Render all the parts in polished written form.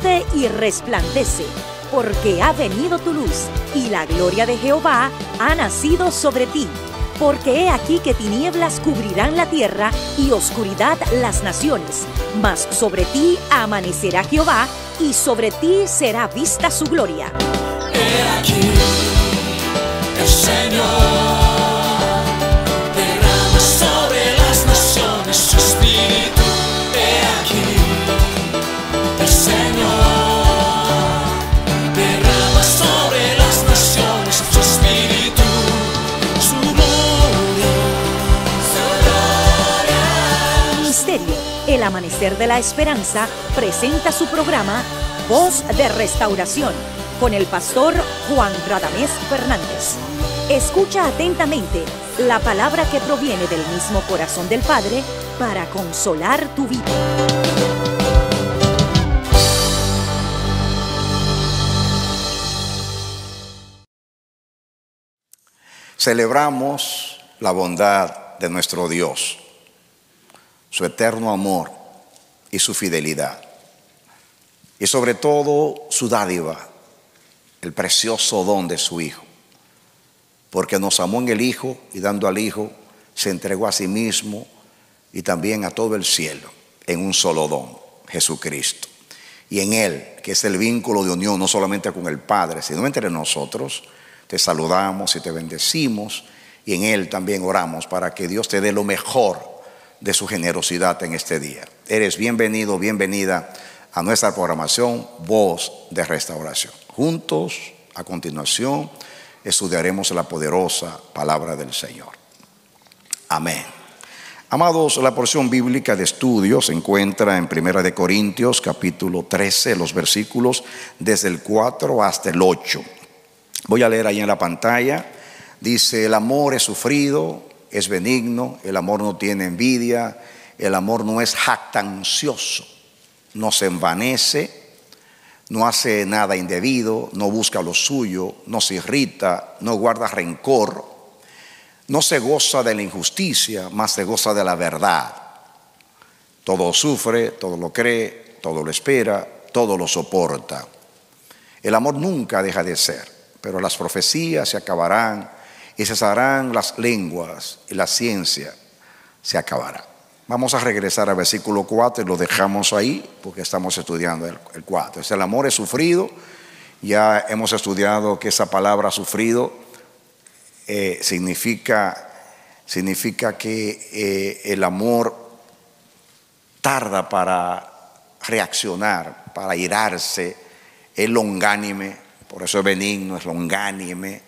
levántate y resplandece, porque ha venido tu luz, y la gloria de Jehová ha nacido sobre ti. Porque he aquí que tinieblas cubrirán la tierra, y oscuridad las naciones. Mas sobre ti amanecerá Jehová, y sobre ti será vista su gloria. He aquí, el Señor derrama sobre las naciones su espíritu. He aquí, el Señor derrama sobre las naciones su espíritu, su gloria, su gloria. Ministerio El Amanecer de la Esperanza presenta su programa Voz de Restauración con el pastor Juan Radamés Fernández. Escucha atentamente la palabra que proviene del mismo corazón del Padre para consolar tu vida. Celebramos la bondad de nuestro Dios, su eterno amor y su fidelidad, y sobre todo su dádiva, el precioso don de su Hijo, porque nos amó en el Hijo y dando al Hijo se entregó a sí mismo y también a todo el cielo en un solo don, Jesucristo. Y en Él, que es el vínculo de unión no solamente con el Padre, sino entre nosotros, te saludamos y te bendecimos, y en Él también oramos para que Dios te dé lo mejor de su generosidad en este día. Eres bienvenido, bienvenida a nuestra programación Voz de Restauración. Juntos, a continuación, estudiaremos la poderosa palabra del Señor. Amén. Amados, la porción bíblica de estudio se encuentra en 1 Corintios capítulo 13, los versículos desde el 4 hasta el 8. Voy a leer ahí en la pantalla. Dice: el amor es sufrido, es benigno, el amor no tiene envidia, el amor no es jactancioso, no se envanece, no hace nada indebido, no busca lo suyo, no se irrita, no guarda rencor, no se goza de la injusticia, más se goza de la verdad. Todo sufre, todo lo cree, todo lo espera, todo lo soporta. El amor nunca deja de ser, pero las profecías se acabarán y cesarán las lenguas y la ciencia se acabará. Vamos a regresar al versículo 4 y lo dejamos ahí porque estamos estudiando el 4. El amor es sufrido. Ya hemos estudiado que esa palabra sufrido significa que el amor tarda para reaccionar, para irarse, es longánime, por eso es benigno, es longánime.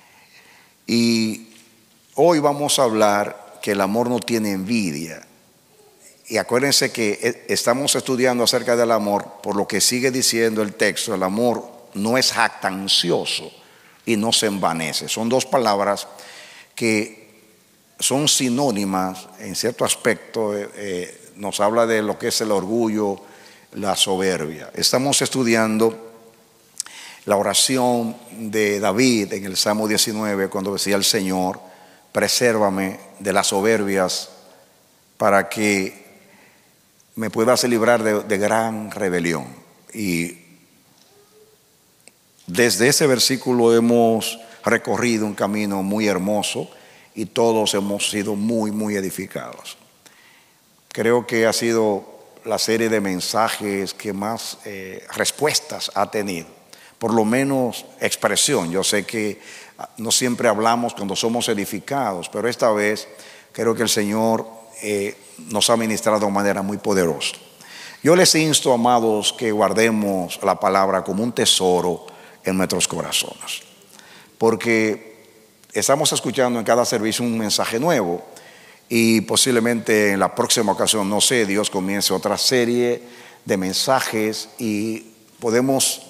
Y hoy vamos a hablar que el amor no tiene envidia. Y acuérdense que estamos estudiando acerca del amor, por lo que sigue diciendo el texto: el amor no es jactancioso y no se envanece. Son dos palabras que son sinónimas en cierto aspecto. Nos habla de lo que es el orgullo, la soberbia. Estamos estudiando la oración de David en el Salmo 19, cuando decía al Señor: presérvame de las soberbias para que me puedas librar de gran rebelión. Y desde ese versículo hemos recorrido un camino muy hermoso y todos hemos sido muy, muy edificados. Creo que ha sido la serie de mensajes que más respuestas ha tenido, por lo menos expresión. Yo sé que no siempre hablamos cuando somos edificados, pero esta vez creo que el Señor nos ha ministrado de manera muy poderosa. Yo les insto, amados, que guardemos la palabra como un tesoro en nuestros corazones, porque estamos escuchando en cada servicio un mensaje nuevo, y posiblemente en la próxima ocasión, no sé, Dios comience otra serie de mensajes y podemos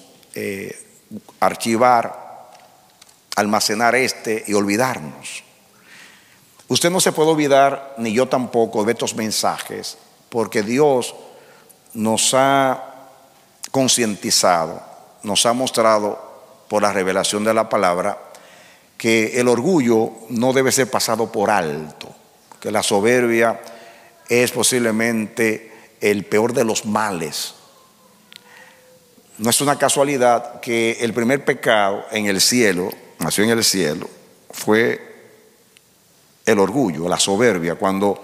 archivar, almacenar y olvidarnos. Usted no se puede olvidar, ni yo tampoco, de estos mensajes, porque Dios nos ha concientizado, nos ha mostrado por la revelación de la palabra que el orgullo no debe ser pasado por alto, que la soberbia es posiblemente el peor de los males. no es una casualidad que el primer pecado en el cielo, nació en el cielo, fue el orgullo, la soberbia, cuando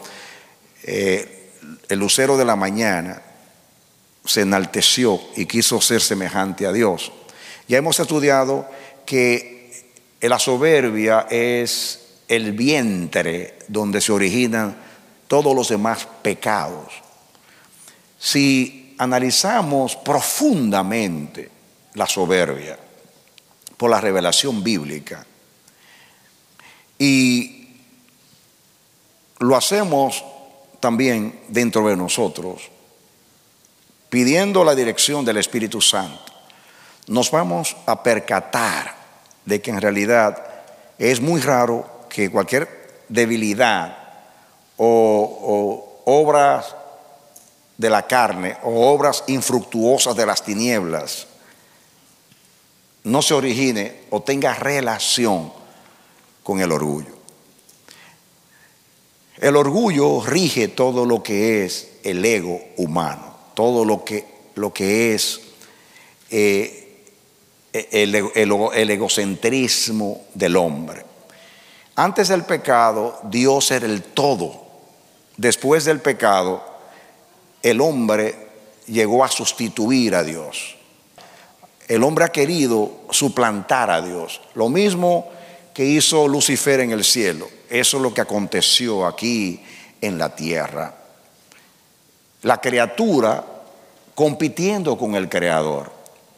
el lucero de la mañana se enalteció y quiso ser semejante a Dios. Ya hemos estudiado que la soberbia es el vientre donde se originan todos los demás pecados. Si analizamos profundamente la soberbia por la revelación bíblica y lo hacemos también dentro de nosotros, pidiendo la dirección del Espíritu Santo, nos vamos a percatar de que en realidad es muy raro que cualquier debilidad o obras de la carne o obras infructuosas de las tinieblas no se origine o tenga relación con el orgullo. El orgullo rige todo lo que es el ego humano, todo lo que es el egocentrismo del hombre. Antes del pecado, Dios era el todo. Después del pecado, el hombre llegó a sustituir a Dios. El hombre ha querido suplantar a Dios. Lo mismo que hizo Lucifer en el cielo. Eso es lo que aconteció aquí en la tierra. La criatura compitiendo con el Creador.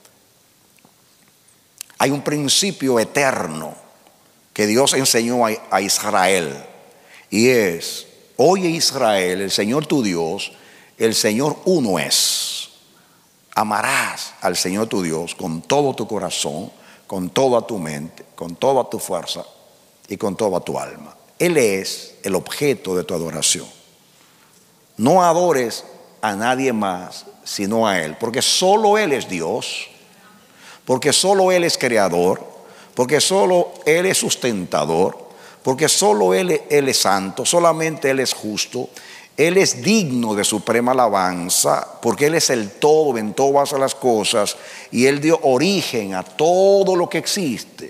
Hay un principio eterno que Dios enseñó a Israel, y es: oye Israel, el Señor tu Dios, el Señor uno es. Amarás al Señor tu Dios con todo tu corazón, con toda tu mente, con toda tu fuerza y con toda tu alma. Él es el objeto de tu adoración. No adores a nadie más sino a Él, porque solo Él es Dios, porque solo Él es creador, porque solo Él es sustentador, porque solo Él es santo, solamente Él es justo. Él es digno de suprema alabanza, porque Él es el todo en todas las cosas, y Él dio origen a todo lo que existe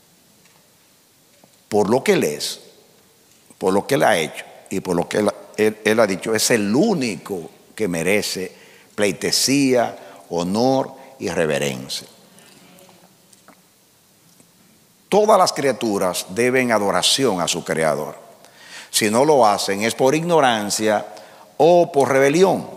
por lo que Él es, por lo que Él ha hecho y por lo que Él ha dicho. Es el único que merece pleitesía, honor y reverencia. Todas las criaturas deben adoración a su Creador. Si no lo hacen es por ignorancia o por rebelión.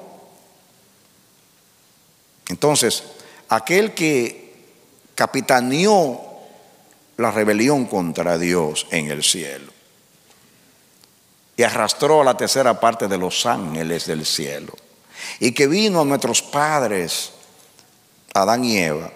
Entonces, aquel que capitaneó la rebelión contra Dios en el cielo y arrastró a la tercera parte de los ángeles del cielo, y que vino a nuestros padres, Adán y Eva,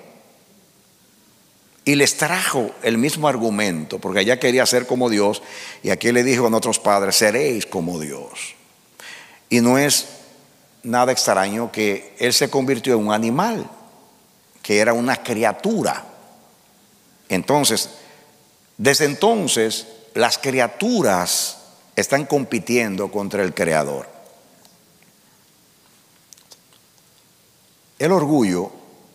y les trajo el mismo argumento, porque allá quería ser como Dios, y aquí le dijo a nuestros padres: seréis como Dios. Y no es nada extraño que Él se convirtió en un animal, que era una criatura. Entonces, desde entonces, las criaturas están compitiendo contra el Creador. El orgullo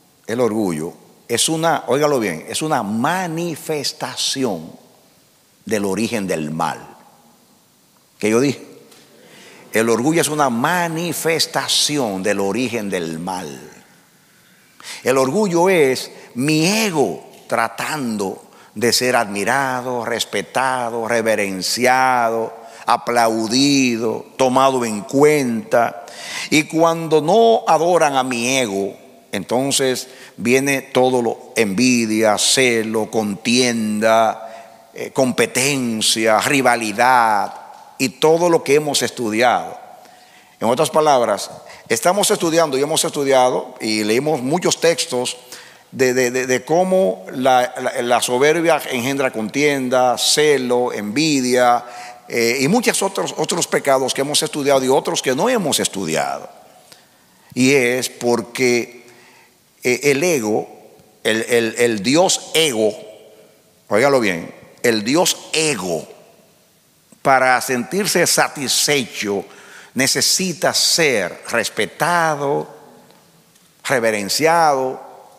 es una, óigalo bien, es una manifestación del origen del mal. ¿Qué yo dije? El orgullo es una manifestación del origen del mal. El orgullo es mi ego tratando de ser admirado, respetado, reverenciado, aplaudido, tomado en cuenta. Y cuando no adoran a mi ego, entonces viene todo lo envidia, celo, contienda, competencia, rivalidad y todo lo que hemos estudiado. En otras palabras, estamos estudiando y hemos estudiado y leímos muchos textos de cómo la soberbia engendra contienda, celo, envidia y muchos otros pecados que hemos estudiado y otros que no hemos estudiado. Y es porque el ego, el Dios ego, óigalo bien, el Dios ego, para sentirse satisfecho, necesita ser respetado, reverenciado,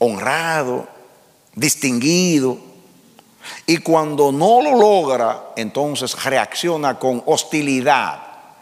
honrado, distinguido. Y cuando no lo logra, entonces reacciona con hostilidad.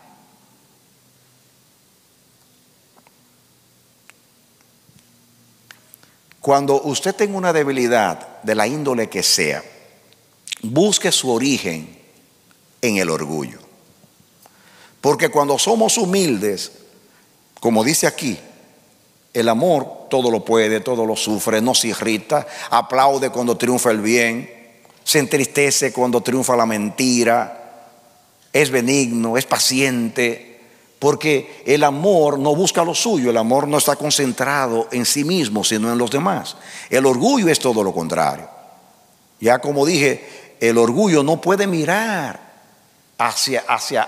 Cuando usted tenga una debilidad de la índole que sea, busque su origen en el orgullo. Porque cuando somos humildes, como dice aquí, el amor todo lo puede, todo lo sufre, no se irrita, aplaude cuando triunfa el bien, se entristece cuando triunfa la mentira, es benigno, es paciente. Porque el amor no busca lo suyo, el amor no está concentrado en sí mismo, sino en los demás. El orgullo es todo lo contrario. Ya como dije, el orgullo no puede mirar hacia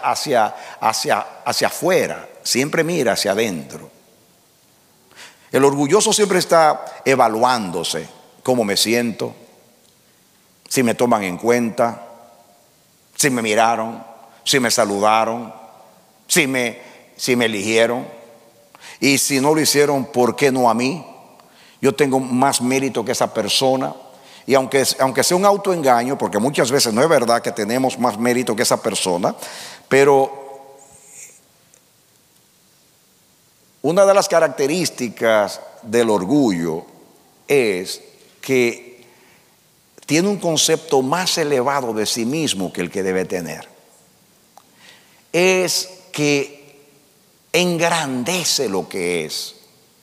afuera, siempre mira hacia adentro. El orgulloso siempre está evaluándose, cómo me siento, si me toman en cuenta, si me miraron, si me saludaron, si me eligieron, y si no lo hicieron, ¿por qué no a mí? Yo tengo más mérito que esa persona. Y aunque sea un autoengaño, porque muchas veces no es verdad que tenemos más mérito que esa persona, pero una de las características del orgullo es que tiene un concepto más elevado de sí mismo que el que debe tener. Es que engrandece lo que es,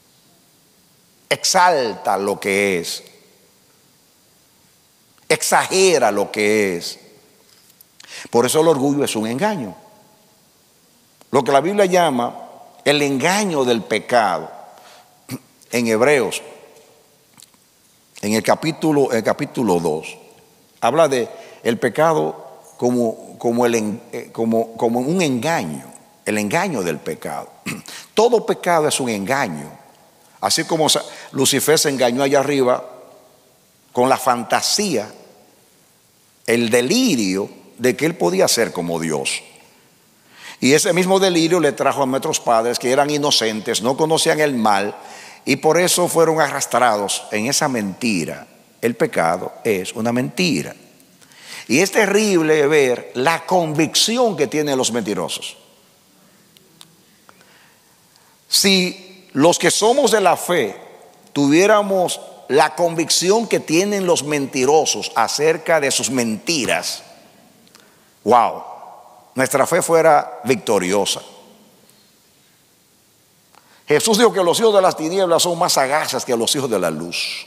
exalta lo que es, exagera lo que es. Por eso el orgullo es un engaño. Lo que la Biblia llama el engaño del pecado. En Hebreos, en el capítulo 2, habla de el pecado como un engaño, el engaño del pecado. Todo pecado es un engaño. Así como Lucifer se engañó allá arriba con la fantasía, el delirio de que él podía ser como Dios. Y ese mismo delirio le trajo a nuestros padres, que eran inocentes, no conocían el mal, y por eso fueron arrastrados en esa mentira. El pecado es una mentira. Y es terrible ver la convicción que tienen los mentirosos. Si los que somos de la fe tuviéramos la convicción que tienen los mentirosos acerca de sus mentiras, wow, nuestra fe fuera victoriosa. Jesús dijo que los hijos de las tinieblas son más sagaces que los hijos de la luz.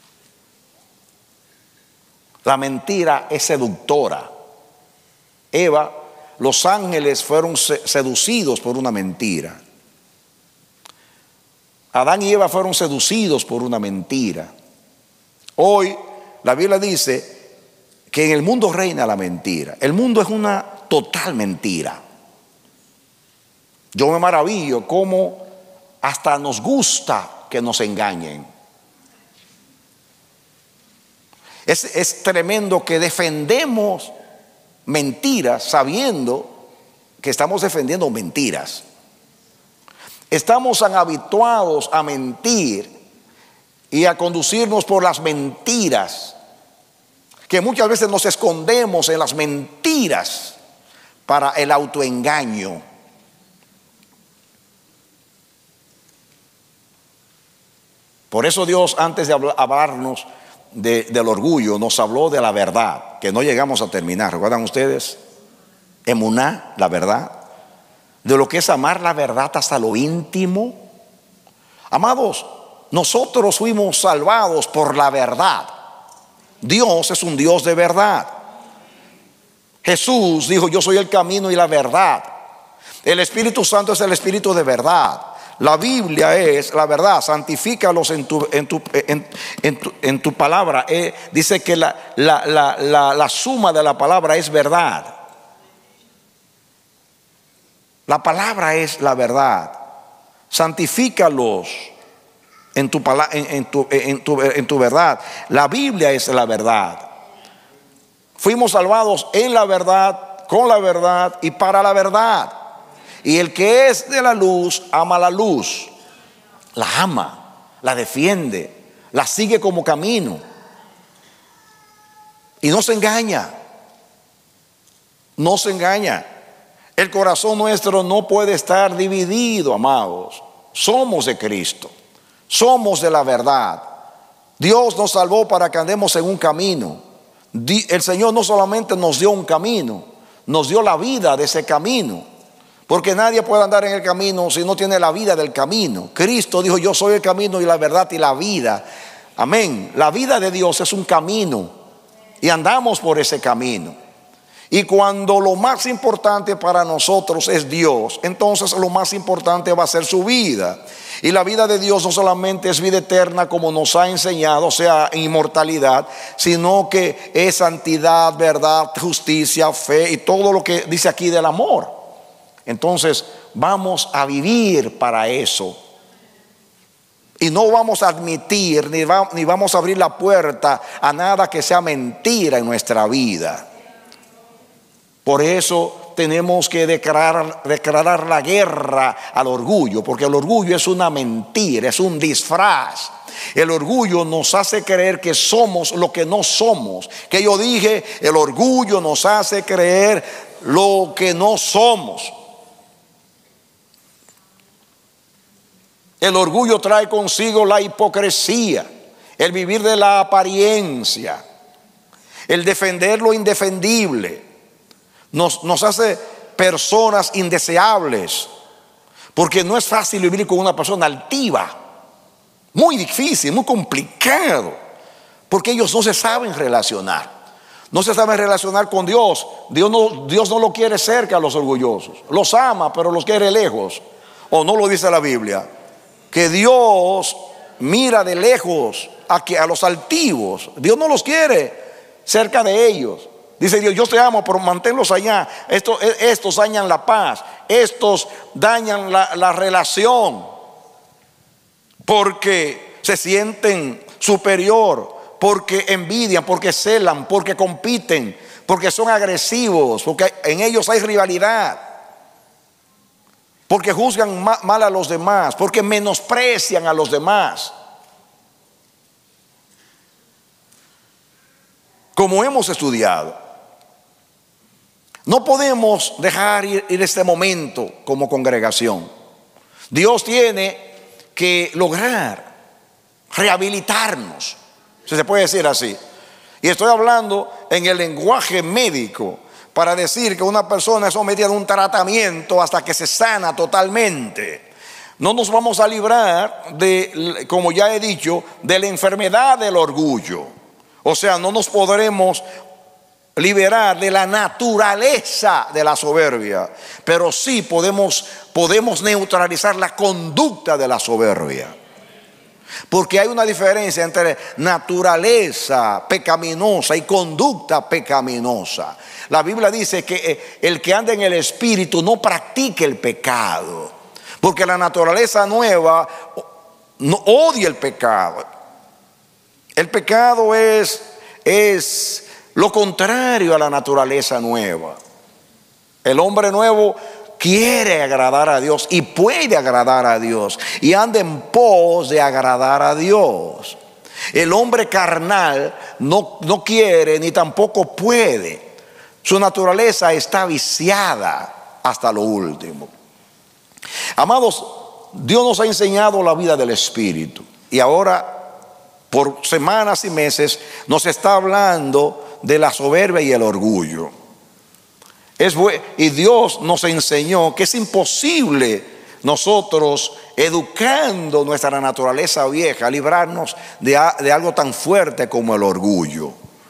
La mentira es seductora. Eva, los ángeles fueron seducidos por una mentira. Adán y Eva fueron seducidos por una mentira. Hoy la Biblia dice que en el mundo reina la mentira. El mundo es una total mentira. Yo me maravillo cómo hasta nos gusta que nos engañen. Es tremendo que defendemos mentiras sabiendo que estamos defendiendo mentiras. Estamos tan habituados a mentir y a conducirnos por las mentiras que muchas veces nos escondemos en las mentiras para el autoengaño. Por eso Dios, antes de hablarnos del orgullo, nos habló de la verdad, que no llegamos a terminar. ¿Recuerdan ustedes? Emuná, la verdad. De lo que es amar la verdad hasta lo íntimo. Amados, nosotros fuimos salvados por la verdad. Dios es un Dios de verdad. Jesús dijo: yo soy el camino y la verdad. El Espíritu Santo es el Espíritu de verdad. La Biblia es la verdad. Santifícalos en tu palabra. Dice que la suma de la palabra es verdad. La palabra es la verdad. Santifícalos en tu verdad. La Biblia es la verdad. Fuimos salvados en la verdad, con la verdad y para la verdad. Y el que es de la luz ama la luz, la ama, la defiende, la sigue como camino y no se engaña. No se engaña. El corazón nuestro no puede estar dividido, amados. Somos de Cristo, somos de la verdad. Dios nos salvó para que andemos en un camino. El Señor no solamente nos dio un camino, nos dio la vida de ese camino. Porque nadie puede andar en el camino si no tiene la vida del camino. Cristo dijo: yo soy el camino y la verdad y la vida. Amén. La vida de Dios es un camino y andamos por ese camino. Y cuando lo más importante para nosotros es Dios, entonces lo más importante va a ser su vida. Y la vida de Dios no solamente es vida eterna como nos ha enseñado, o sea, inmortalidad, sino que es santidad, verdad, justicia, fe y todo lo que dice aquí del amor. Entonces vamos a vivir para eso. Y no vamos a admitir ni vamos a abrir la puerta a nada que sea mentira en nuestra vida. Por eso tenemos que declarar la guerra al orgullo, porque el orgullo es una mentira, es un disfraz. El orgullo nos hace creer que somos lo que no somos. Que yo dije, el orgullo nos hace creer lo que no somos. El orgullo trae consigo la hipocresía, el vivir de la apariencia, el defender lo indefendible. Nos hace personas indeseables, porque no es fácil vivir con una persona altiva. Muy difícil, muy complicado, porque ellos no se saben relacionar. No se saben relacionar con Dios. Dios no lo quiere cerca a los orgullosos. Los ama, pero los quiere lejos. ¿O no lo dice la Biblia? Que Dios mira de lejos a los altivos. Dios no los quiere cerca de ellos. Dice Dios: yo te amo, pero manténlos allá. Estos dañan la paz, estos dañan la relación, porque se sienten superior, porque envidian, porque celan, porque compiten, porque son agresivos, porque en ellos hay rivalidad, porque juzgan mal a los demás, porque menosprecian a los demás. Como hemos estudiado, no podemos dejar ir este momento como congregación. Dios tiene que lograr rehabilitarnos, si se puede decir así. Y estoy hablando en el lenguaje médico para decir que una persona es sometida a un tratamiento hasta que se sana totalmente. No nos vamos a librar de, como ya he dicho, de la enfermedad del orgullo. O sea, no nos podremos liberar de la naturaleza de la soberbia, pero sí podemos neutralizar la conducta de la soberbia. Porque hay una diferencia entre naturaleza pecaminosa y conducta pecaminosa. La Biblia dice que el que anda en el Espíritu no practique el pecado, porque la naturaleza nueva no odia el pecado. El pecado es lo contrario a la naturaleza nueva. El hombre nuevo quiere agradar a Dios y puede agradar a Dios y anda en pos de agradar a Dios. El hombre carnal no quiere ni tampoco puede. Su naturaleza está viciada hasta lo último. Amados, Dios nos ha enseñado la vida del Espíritu y ahora por semanas y meses nos está hablando de la soberbia y el orgullo. Y Dios nos enseñó que es imposible nosotros, educando nuestra naturaleza vieja, librarnos de algo tan fuerte como el orgullo.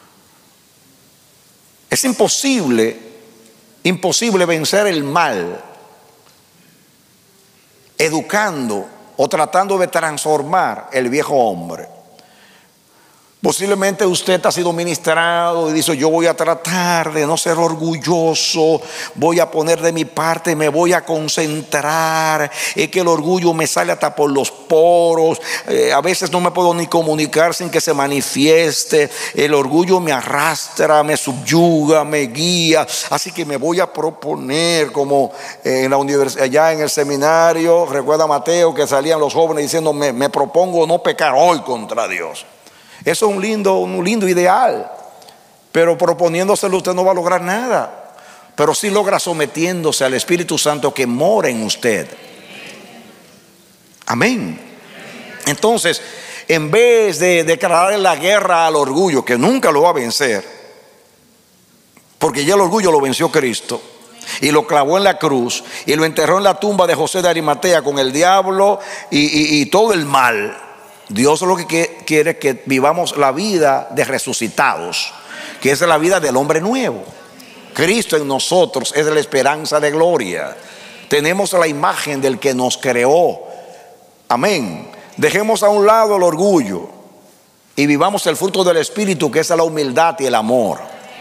Es imposible vencer el mal educando o tratando de transformar el viejo hombre. Posiblemente usted ha sido ministrado y dice: yo voy a tratar de no ser orgulloso, voy a poner de mi parte, me voy a concentrar. Es que el orgullo me sale hasta por los poros, a veces no me puedo ni comunicar sin que se manifieste. El orgullo me arrastra, me subyuga, me guía. Así que me voy a proponer, como en la universidad, allá en el seminario, recuerda Mateo, que salían los jóvenes diciendo: me propongo no pecar hoy contra Dios. Eso es un lindo ideal, pero proponiéndoselo usted no va a lograr nada. Pero sí logra sometiéndose al Espíritu Santo que mora en usted. Amén. Entonces, en vez de declarar la guerra al orgullo, que nunca lo va a vencer, porque ya el orgullo lo venció Cristo y lo clavó en la cruz y lo enterró en la tumba de José de Arimatea con el diablo y todo el mal. Dios lo que quiere es que vivamos la vida de resucitados, que es la vida del hombre nuevo. Cristo en nosotros es la esperanza de gloria. Tenemos la imagen del que nos creó. Amén. Dejemos a un lado el orgullo y vivamos el fruto del Espíritu, que es la humildad y el amor.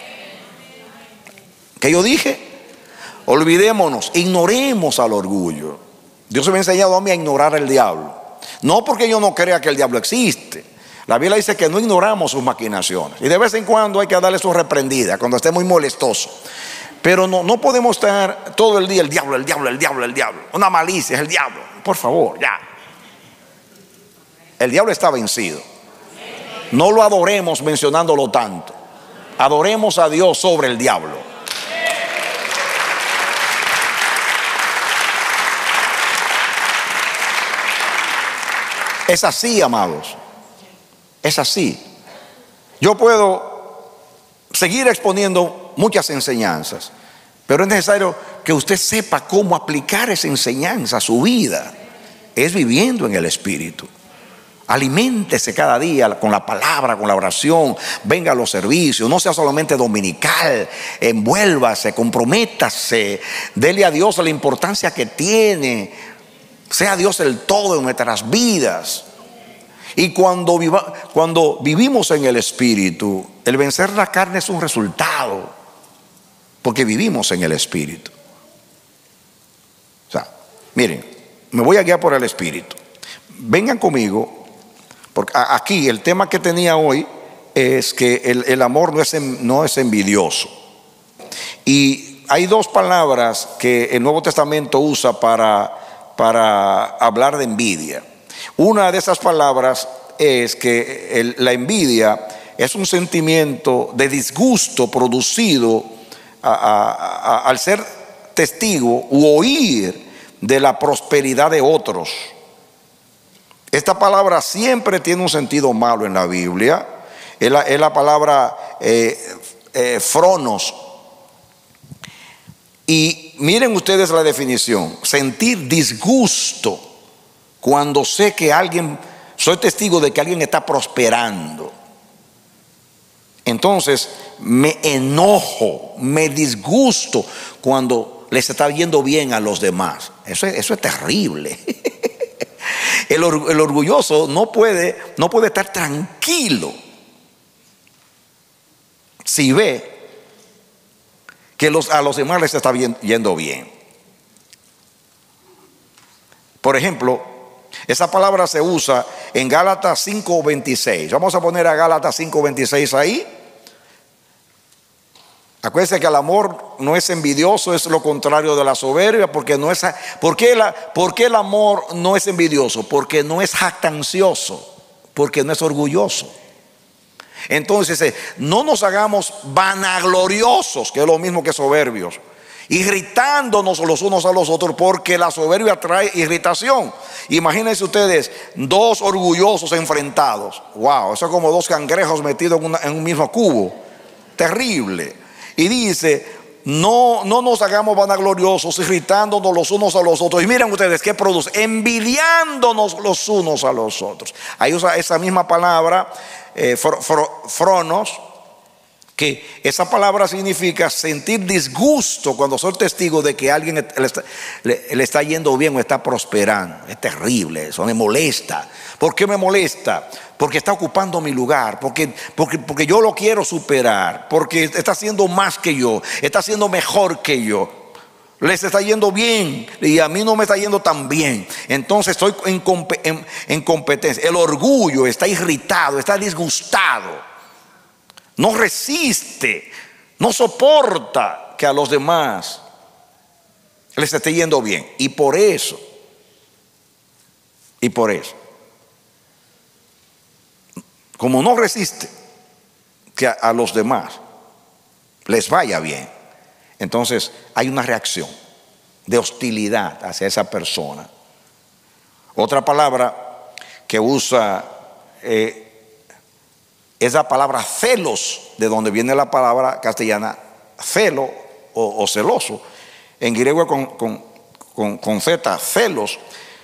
¿Qué yo dije? Olvidémonos, ignoremos al orgullo. Dios me ha enseñado a mí a ignorar al diablo. No porque yo no crea que el diablo existe. La Biblia dice que no ignoramos sus maquinaciones. Y de vez en cuando hay que darle su reprendida cuando esté muy molestoso. Pero no podemos estar todo el día: el diablo, el diablo, el diablo, el diablo. Una malicia, es el diablo. Por favor, ya. El diablo está vencido. No lo adoremos mencionándolo tanto. Adoremos a Dios sobre el diablo. Es así, amados. Es así. Yo puedo seguir exponiendo muchas enseñanzas, pero es necesario que usted sepa cómo aplicar esa enseñanza a su vida. Es viviendo en el Espíritu. Aliméntese cada día con la palabra, con la oración. Venga a los servicios, no sea solamente dominical. Envuélvase, comprométase, dele a Dios la importancia que tiene. Sea Dios el todo en nuestras vidas. Y cuando vivimos en el Espíritu, el vencer la carne es un resultado, porque vivimos en el Espíritu. O sea, miren, me voy a guiar por el Espíritu. Vengan conmigo, porque aquí el tema que tenía hoy es que el amor no es envidioso. Y hay dos palabras que el Nuevo Testamento usa para hablar de envidia. Una de esas palabras es que la envidia es un sentimiento de disgusto producido al ser testigo u oír de la prosperidad de otros. Esta palabra siempre tiene un sentido malo en la Biblia. Es la palabra fronos. Y miren ustedes la definición: sentir disgusto cuando sé que soy testigo de que alguien está prosperando. Entonces me enojo, me disgusto cuando les está yendo bien a los demás. Eso es terrible. El orgulloso no puede estar tranquilo si ve que a los demás les está yendo bien. Por ejemplo, esa palabra se usa en Gálatas 5:26. Vamos a poner a Gálatas 5:26 ahí. Acuérdense que el amor no es envidioso, es lo contrario de la soberbia. ¿Por qué el amor no es envidioso? Porque no es jactancioso, porque no es orgulloso. Entonces, no nos hagamos vanagloriosos, que es lo mismo que soberbios, irritándonos los unos a los otros, porque la soberbia trae irritación. Imagínense ustedes dos orgullosos enfrentados. Wow, eso es como dos cangrejos metidos en un mismo cubo. Terrible. Y dice: no nos hagamos vanagloriosos, irritándonos los unos a los otros. Y miren ustedes qué produce: envidiándonos los unos a los otros. Ahí usa esa misma palabra, fronos, Que esa palabra significa sentir disgusto cuando soy testigo de que alguien le está yendo bien o está prosperando. Es terrible eso, me molesta. ¿Por qué me molesta? Porque está ocupando mi lugar, porque yo lo quiero superar, porque está haciendo más que yo, está haciendo mejor que yo. Les está yendo bien y a mí no me está yendo tan bien. Entonces estoy en competencia. El orgullo está irritado, está disgustado. No resiste, no soporta que a los demás les esté yendo bien. Y por eso, como no resiste que a los demás les vaya bien, entonces hay una reacción de hostilidad hacia esa persona. Otra palabra que usa es la palabra celos, de donde viene la palabra castellana celo o celoso. En griego con Z, celos,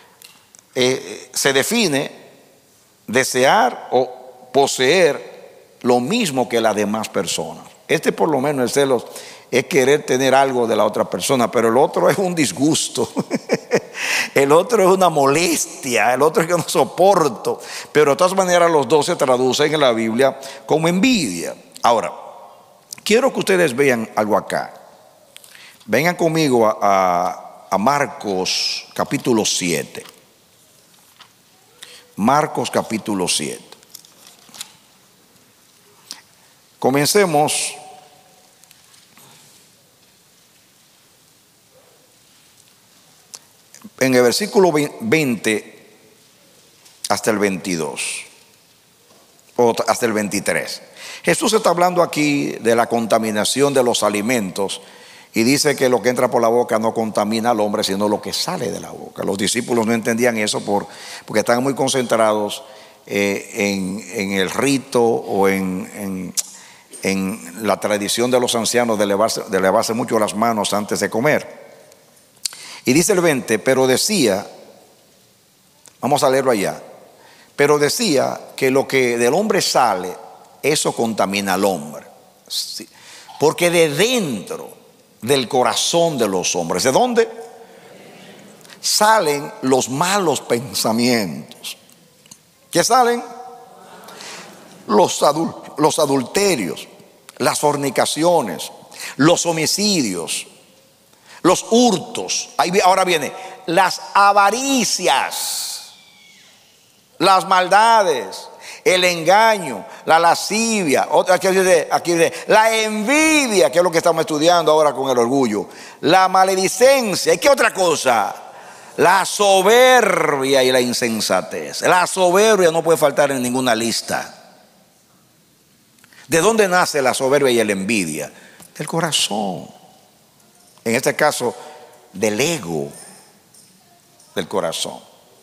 se define desear o poseer lo mismo que las demás personas. Por lo menos el celos es querer tener algo de la otra persona, pero el otro es un disgusto. El otro es una molestia, el otro es que no soporto. Pero de todas maneras los dos se traducen en la Biblia como envidia. Ahora, quiero que ustedes vean algo acá. Vengan conmigo a Marcos capítulo 7. Marcos capítulo 7. Comencemos en el versículo 20 hasta el 22 o hasta el 23. Jesús está hablando aquí de la contaminación de los alimentos y dice que lo que entra por la boca no contamina al hombre, sino lo que sale de la boca. Los discípulos no entendían eso porque estaban muy concentrados en el rito o en la tradición de los ancianos de lavarse mucho las manos antes de comer. Y dice el 20, pero decía, vamos a leerlo allá, pero decía que lo que del hombre sale, eso contamina al hombre. Sí. Porque de dentro del corazón de los hombres, ¿de dónde? Salen los malos pensamientos. ¿Qué salen? Los adulterios, las fornicaciones, los homicidios, los hurtos. Ahora viene las avaricias, las maldades, el engaño, la lascivia. Aquí dice la envidia, que es lo que estamos estudiando ahora con el orgullo, la maledicencia. ¿Y qué otra cosa? La soberbia y la insensatez. La soberbia no puede faltar en ninguna lista. ¿De dónde nace la soberbia y la envidia? Del corazón. En este caso, del ego del corazón.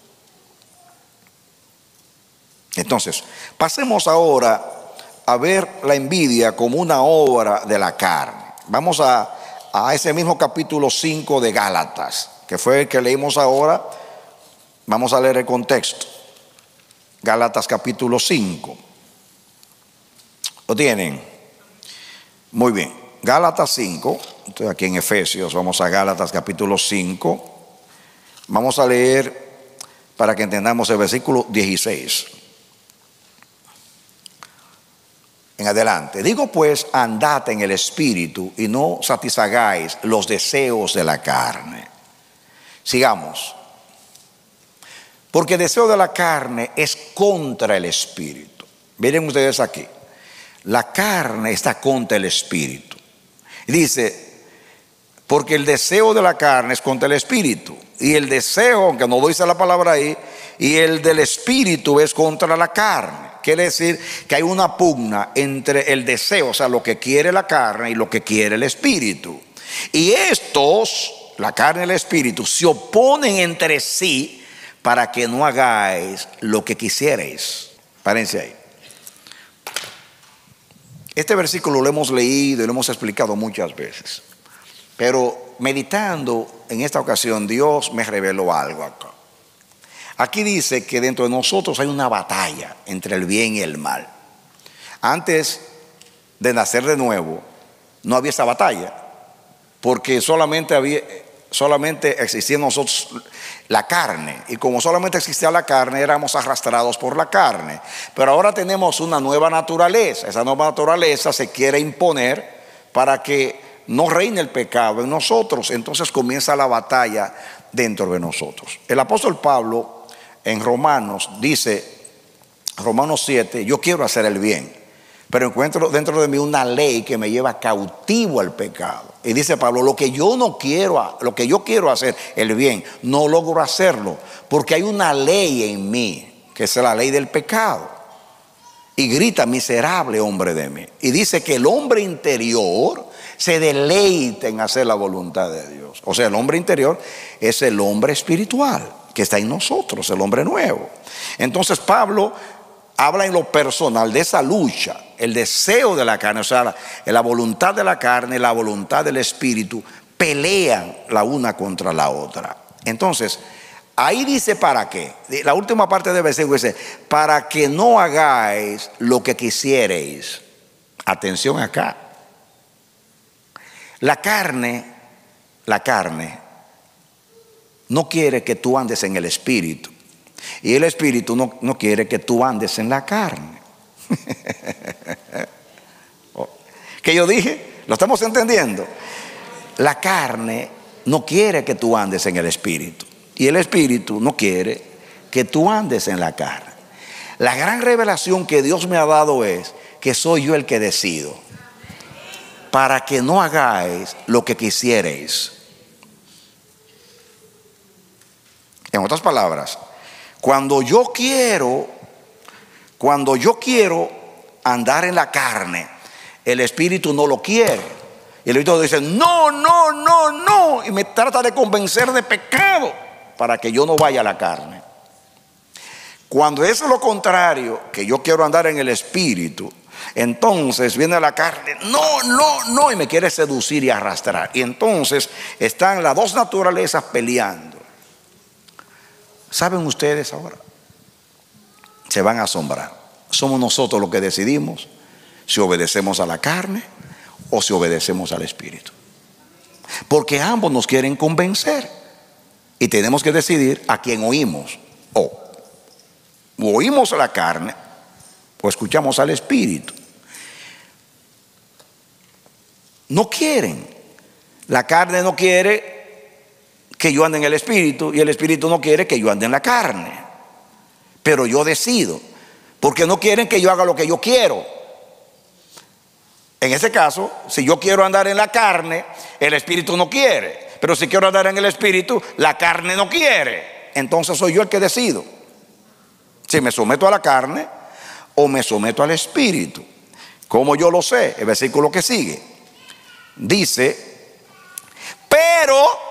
Entonces, pasemos ahora a ver la envidia como una obra de la carne. Vamos a ese mismo capítulo 5 de Gálatas, que fue el que leímos ahora. Vamos a leer el contexto. Gálatas capítulo 5. ¿Lo tienen? Muy bien. Gálatas 5, estoy aquí en Efesios, vamos a Gálatas capítulo 5, vamos a leer para que entendamos el versículo 16. En adelante, digo pues, andad en el espíritu y no satisfagáis los deseos de la carne. Sigamos. Porque el deseo de la carne es contra el espíritu. Miren ustedes aquí, la carne está contra el espíritu. Dice, porque el deseo de la carne es contra el espíritu, y el deseo, aunque no dice la palabra ahí, y el del espíritu es contra la carne. Quiere decir que hay una pugna entre el deseo, o sea, lo que quiere la carne y lo que quiere el espíritu. Y estos, la carne y el espíritu, se oponen entre sí para que no hagáis lo que quisierais. Párense ahí. Este versículo lo hemos leído y lo hemos explicado muchas veces, pero meditando en esta ocasión Dios me reveló algo acá. Aquí dice que dentro de nosotros hay una batalla entre el bien y el mal. Antes de nacer de nuevo, no había esa batalla, porque solamente existía en nosotros la carne, y como solamente existía la carne, éramos arrastrados por la carne. Pero ahora tenemos una nueva naturaleza. Esa nueva naturaleza se quiere imponer para que no reine el pecado en nosotros. Entonces comienza la batalla dentro de nosotros. El apóstol Pablo en Romanos dice, Romanos 7, yo quiero hacer el bien, pero encuentro dentro de mí una ley que me lleva cautivo al pecado. Y dice Pablo, lo que yo quiero hacer, el bien, no logro hacerlo, porque hay una ley en mí, que es la ley del pecado. Y grita, miserable hombre de mí. Y dice que el hombre interior se deleita en hacer la voluntad de Dios. O sea, el hombre interior es el hombre espiritual que está en nosotros, el hombre nuevo. Entonces Pablo habla en lo personal de esa lucha, el deseo de la carne, o sea, la voluntad de la carne, la voluntad del espíritu, pelean la una contra la otra. Entonces, ahí dice para qué. La última parte del versículo dice, para que no hagáis lo que quisierais. Atención acá. La carne no quiere que tú andes en el espíritu. Y el espíritu no quiere que tú andes en la carne. ¿Qué yo dije? ¿Lo estamos entendiendo? La carne no quiere que tú andes en el espíritu. Y el espíritu no quiere que tú andes en la carne. La gran revelación que Dios me ha dado es que soy yo el que decido. Para que no hagáis lo que quisierais. En otras palabras, cuando yo quiero andar en la carne, el espíritu no lo quiere. Y el espíritu dice, no. Y me trata de convencer de pecado para que yo no vaya a la carne. Cuando es lo contrario, que yo quiero andar en el espíritu, entonces viene la carne, no, y me quiere seducir y arrastrar. Y entonces están las dos naturalezas peleando. ¿Saben ustedes ahora? Se van a asombrar. Somos nosotros los que decidimos si obedecemos a la carne o si obedecemos al espíritu. Porque ambos nos quieren convencer. Y tenemos que decidir a quién oímos. O oímos a la carne o escuchamos al espíritu. No quieren. La carne no quiere que yo ande en el espíritu y el espíritu no quiere que yo ande en la carne. Pero yo decido, porque no quieren que yo haga lo que yo quiero. En ese caso, si yo quiero andar en la carne, el espíritu no quiere. Pero si quiero andar en el espíritu, la carne no quiere. Entonces soy yo el que decido si me someto a la carne o me someto al espíritu. ¿Cómo yo lo sé? El versículo que sigue dice, pero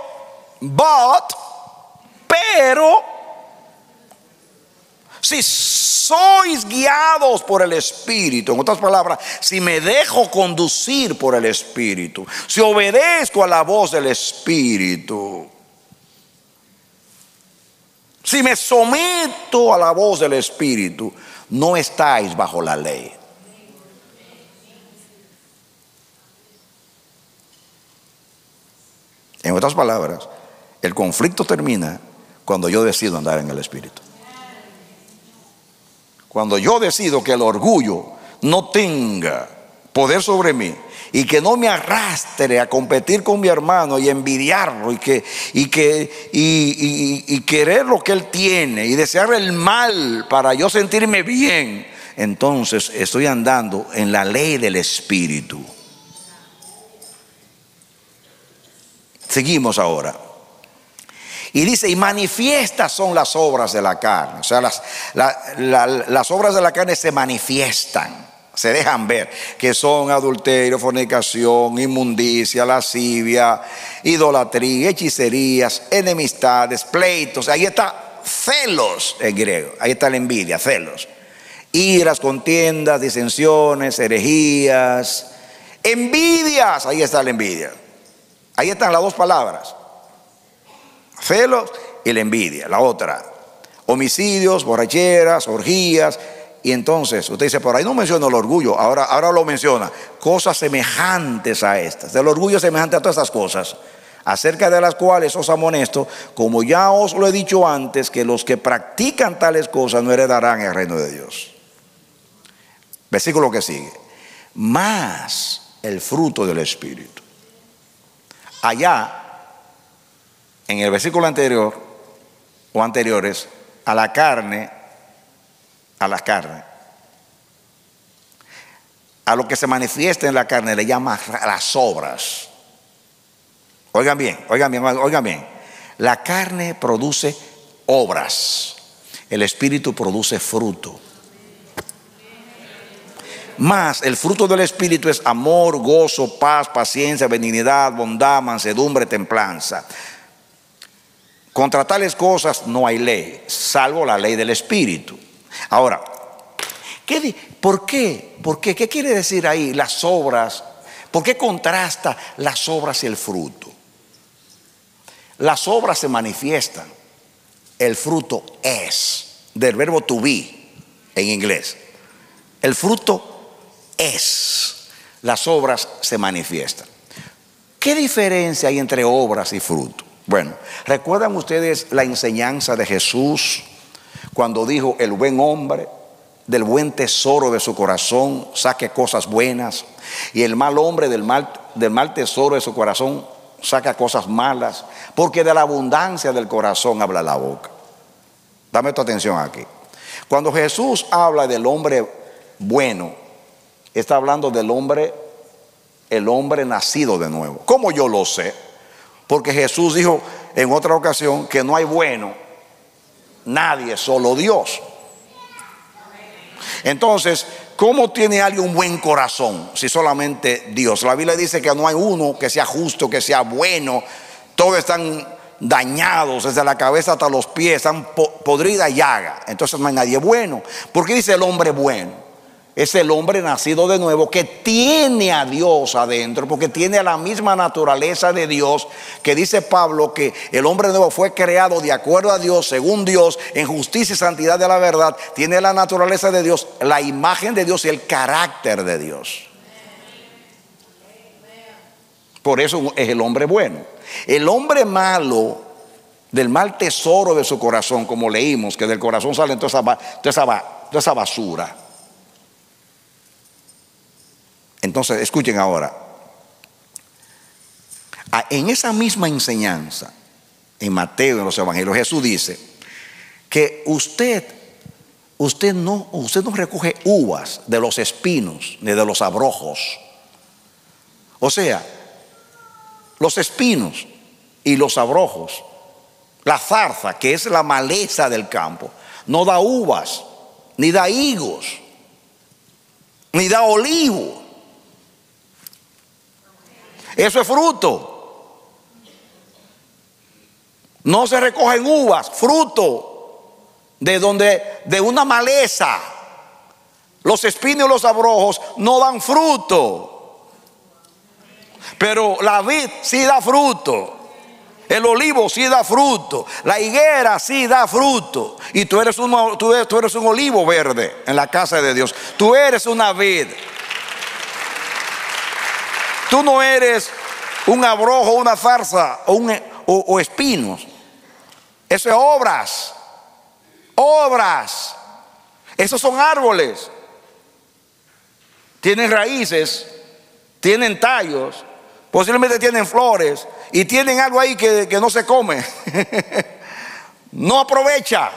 si sois guiados por el Espíritu, en otras palabras, si me dejo conducir por el Espíritu, si obedezco a la voz del Espíritu, si me someto a la voz del Espíritu, no estáis bajo la ley. En otras palabras, el conflicto termina cuando yo decido andar en el Espíritu. Cuando yo decido que el orgullo no tenga poder sobre mí y que no me arrastre a competir con mi hermano y envidiarlo y querer lo que él tiene y desear el mal para yo sentirme bien, entonces estoy andando en la ley del Espíritu. Seguimos ahora. Y dice, y manifiestas son las obras de la carne. O sea, las obras de la carne se manifiestan, se dejan ver, que son adulterio, fornicación, inmundicia, lascivia, idolatría, hechicerías, enemistades, pleitos. Ahí está celos en griego, ahí está la envidia, celos, iras, contiendas, disensiones, herejías, envidias. Ahí está la envidia. Ahí están las dos palabras, celos y la envidia. La otra, homicidios, borracheras, orgías Y entonces usted dice, por ahí no menciona el orgullo, ahora lo menciona. Cosas semejantes a estas. El orgullo es semejante a todas estas cosas, acerca de las cuales os amonesto, como ya os lo he dicho antes, que los que practican tales cosas no heredarán el reino de Dios. Versículo que sigue. Más el fruto del Espíritu. Allá, en el versículo anterior o anteriores, a la carne, a lo que se manifiesta en la carne le llama las obras. Oigan bien. La carne produce obras, el Espíritu produce fruto. Mas el fruto del Espíritu es amor, gozo, paz, paciencia, benignidad, bondad, mansedumbre, templanza. Contra tales cosas no hay ley, salvo la ley del Espíritu. Ahora, ¿por qué? ¿Qué quiere decir ahí las obras? ¿Por qué contrasta las obras y el fruto? Las obras se manifiestan, el fruto es, del verbo to be en inglés. El fruto es, las obras se manifiestan. ¿Qué diferencia hay entre obras y fruto? Bueno, ¿recuerdan ustedes la enseñanza de Jesús cuando dijo: el buen hombre del buen tesoro de su corazón saque cosas buenas, y el mal hombre del mal tesoro de su corazón saca cosas malas? Porque de la abundancia del corazón habla la boca. Dame tu atención aquí. Cuando Jesús habla del hombre bueno, está hablando del hombre, el hombre nacido de nuevo. ¿Cómo yo lo sé? Porque Jesús dijo en otra ocasión que no hay bueno, nadie, solo Dios. Entonces, ¿cómo tiene alguien un buen corazón si solamente Dios? La Biblia dice que no hay uno que sea justo, que sea bueno. Todos están dañados desde la cabeza hasta los pies, están podrida llaga. Entonces no hay nadie bueno. ¿Por qué dice el hombre bueno? Es el hombre nacido de nuevo que tiene a Dios adentro, porque tiene la misma naturaleza de Dios, que dice Pablo que el hombre nuevo fue creado de acuerdo a Dios, según Dios, en justicia y santidad de la verdad. Tiene la naturaleza de Dios, la imagen de Dios y el carácter de Dios. Por eso es el hombre bueno. El hombre malo, del mal tesoro de su corazón, como leímos, que del corazón sale toda esa basura. Entonces, escuchen ahora. En esa misma enseñanza, en Mateo, en los evangelios, Jesús dice que usted no recoge uvas de los espinos ni de los abrojos. O sea, los espinos y los abrojos, la zarza, que es la maleza del campo, no da uvas, ni da higos, ni da olivo. Eso es fruto. No se recogen uvas, fruto de una maleza. Los espinos y los abrojos no dan fruto, pero la vid sí da fruto. El olivo sí da fruto. La higuera sí da fruto. Y tú eres un olivo verde en la casa de Dios. Tú eres una vid. Tú no eres un abrojo, una zarza o espinos. Eso es obras. Obras. Esos son árboles. Tienen raíces, tienen tallos, posiblemente tienen flores y tienen algo ahí que no se come. No aprovecha.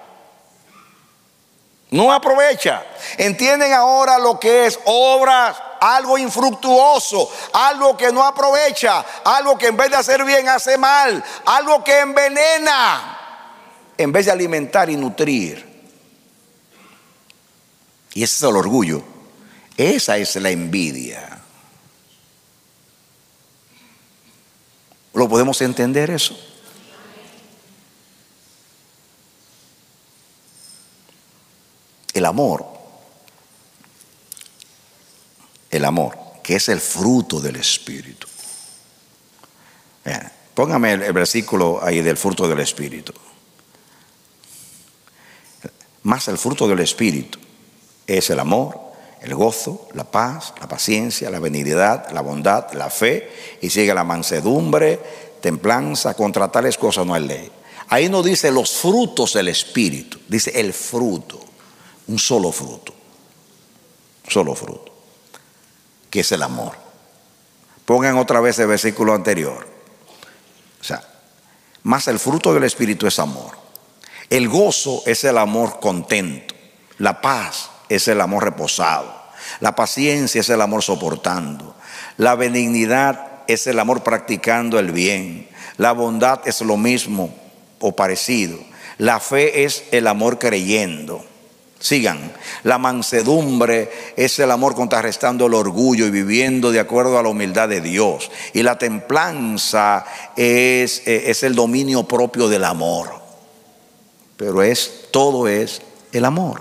No aprovecha. ¿Entienden ahora lo que es obras? Algo infructuoso, algo que no aprovecha, algo que en vez de hacer bien hace mal, algo que envenena en vez de alimentar y nutrir. Y ese es el orgullo, esa es la envidia. ¿Lo podemos entender eso? El amor, que es el fruto del Espíritu. Póngame el versículo ahí del fruto del Espíritu. Más el fruto del Espíritu es el amor, el gozo, la paz, la paciencia, la benignidad, la bondad, la fe, y sigue la mansedumbre, templanza. Contra tales cosas no hay ley. Ahí no dice los frutos del Espíritu, dice el fruto, un solo fruto, que es el amor. Pongan otra vez el versículo anterior. O sea, más el fruto del Espíritu es amor. El gozo es el amor contento. La paz es el amor reposado. La paciencia es el amor soportando. La benignidad es el amor practicando el bien. La bondad es lo mismo o parecido. La fe es el amor creyendo. Sigan. La mansedumbre es el amor contrarrestando el orgullo y viviendo de acuerdo a la humildad de Dios. Y la templanza es el dominio propio del amor. Pero todo es el amor.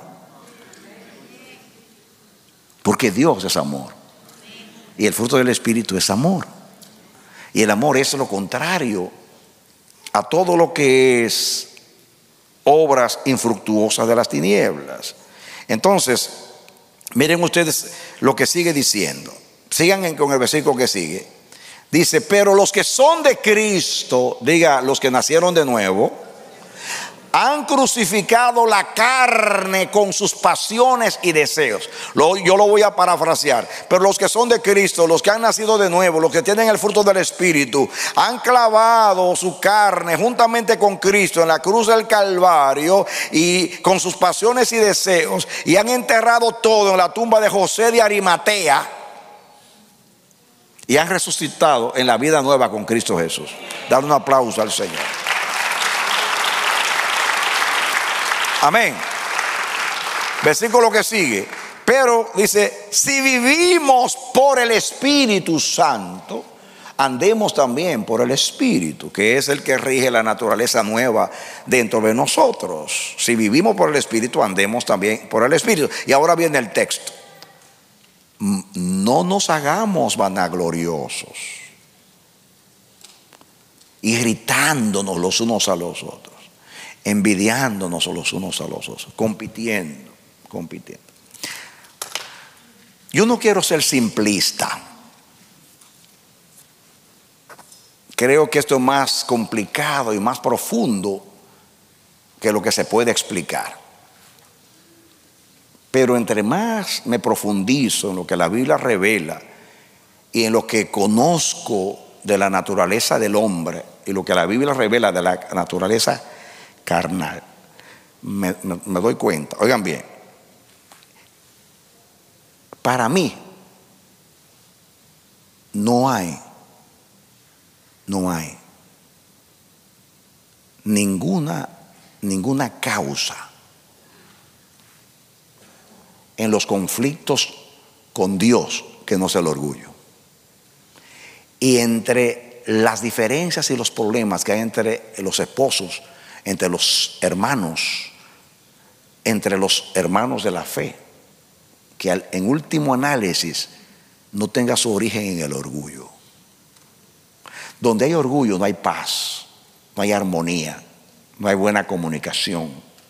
Porque Dios es amor. Y el fruto del Espíritu es amor. Y el amor es lo contrario a todo lo que es obras infructuosas de las tinieblas. Entonces, miren ustedes lo que sigue diciendo. Sigan con el versículo que sigue. Dice, pero los que son de Cristo, diga, los que nacieron de nuevo, han crucificado la carne con sus pasiones y deseos. Yo lo voy a parafrasear. Pero los que son de Cristo, los que han nacido de nuevo, los que tienen el fruto del Espíritu, han clavado su carne juntamente con Cristo en la cruz del Calvario y con sus pasiones y deseos, y han enterrado todo en la tumba de José de Arimatea y han resucitado en la vida nueva con Cristo Jesús. Dale un aplauso al Señor. Amén. Versículo que sigue. Pero dice, si vivimos por el Espíritu Santo, andemos también por el Espíritu, que es el que rige la naturaleza nueva dentro de nosotros. Si vivimos por el Espíritu, andemos también por el Espíritu. Y ahora viene el texto. No nos hagamos vanagloriosos, irritándonos los unos a los otros, envidiándonos los unos a los otros, compitiendo. Yo no quiero ser simplista. Creo que esto es más complicado y más profundo que lo que se puede explicar. Pero entre más me profundizo en lo que la Biblia revela y en lo que conozco de la naturaleza del hombre y lo que la Biblia revela de la naturaleza carnal, me doy cuenta. Oigan bien, para mí no hay ninguna causa en los conflictos con Dios que no sea el orgullo. Y entre las diferencias y los problemas que hay entre los esposos, entre los hermanos de la fe, que en último análisis no tenga su origen en el orgullo. Donde hay orgullo no hay paz, no hay armonía, no hay buena comunicación,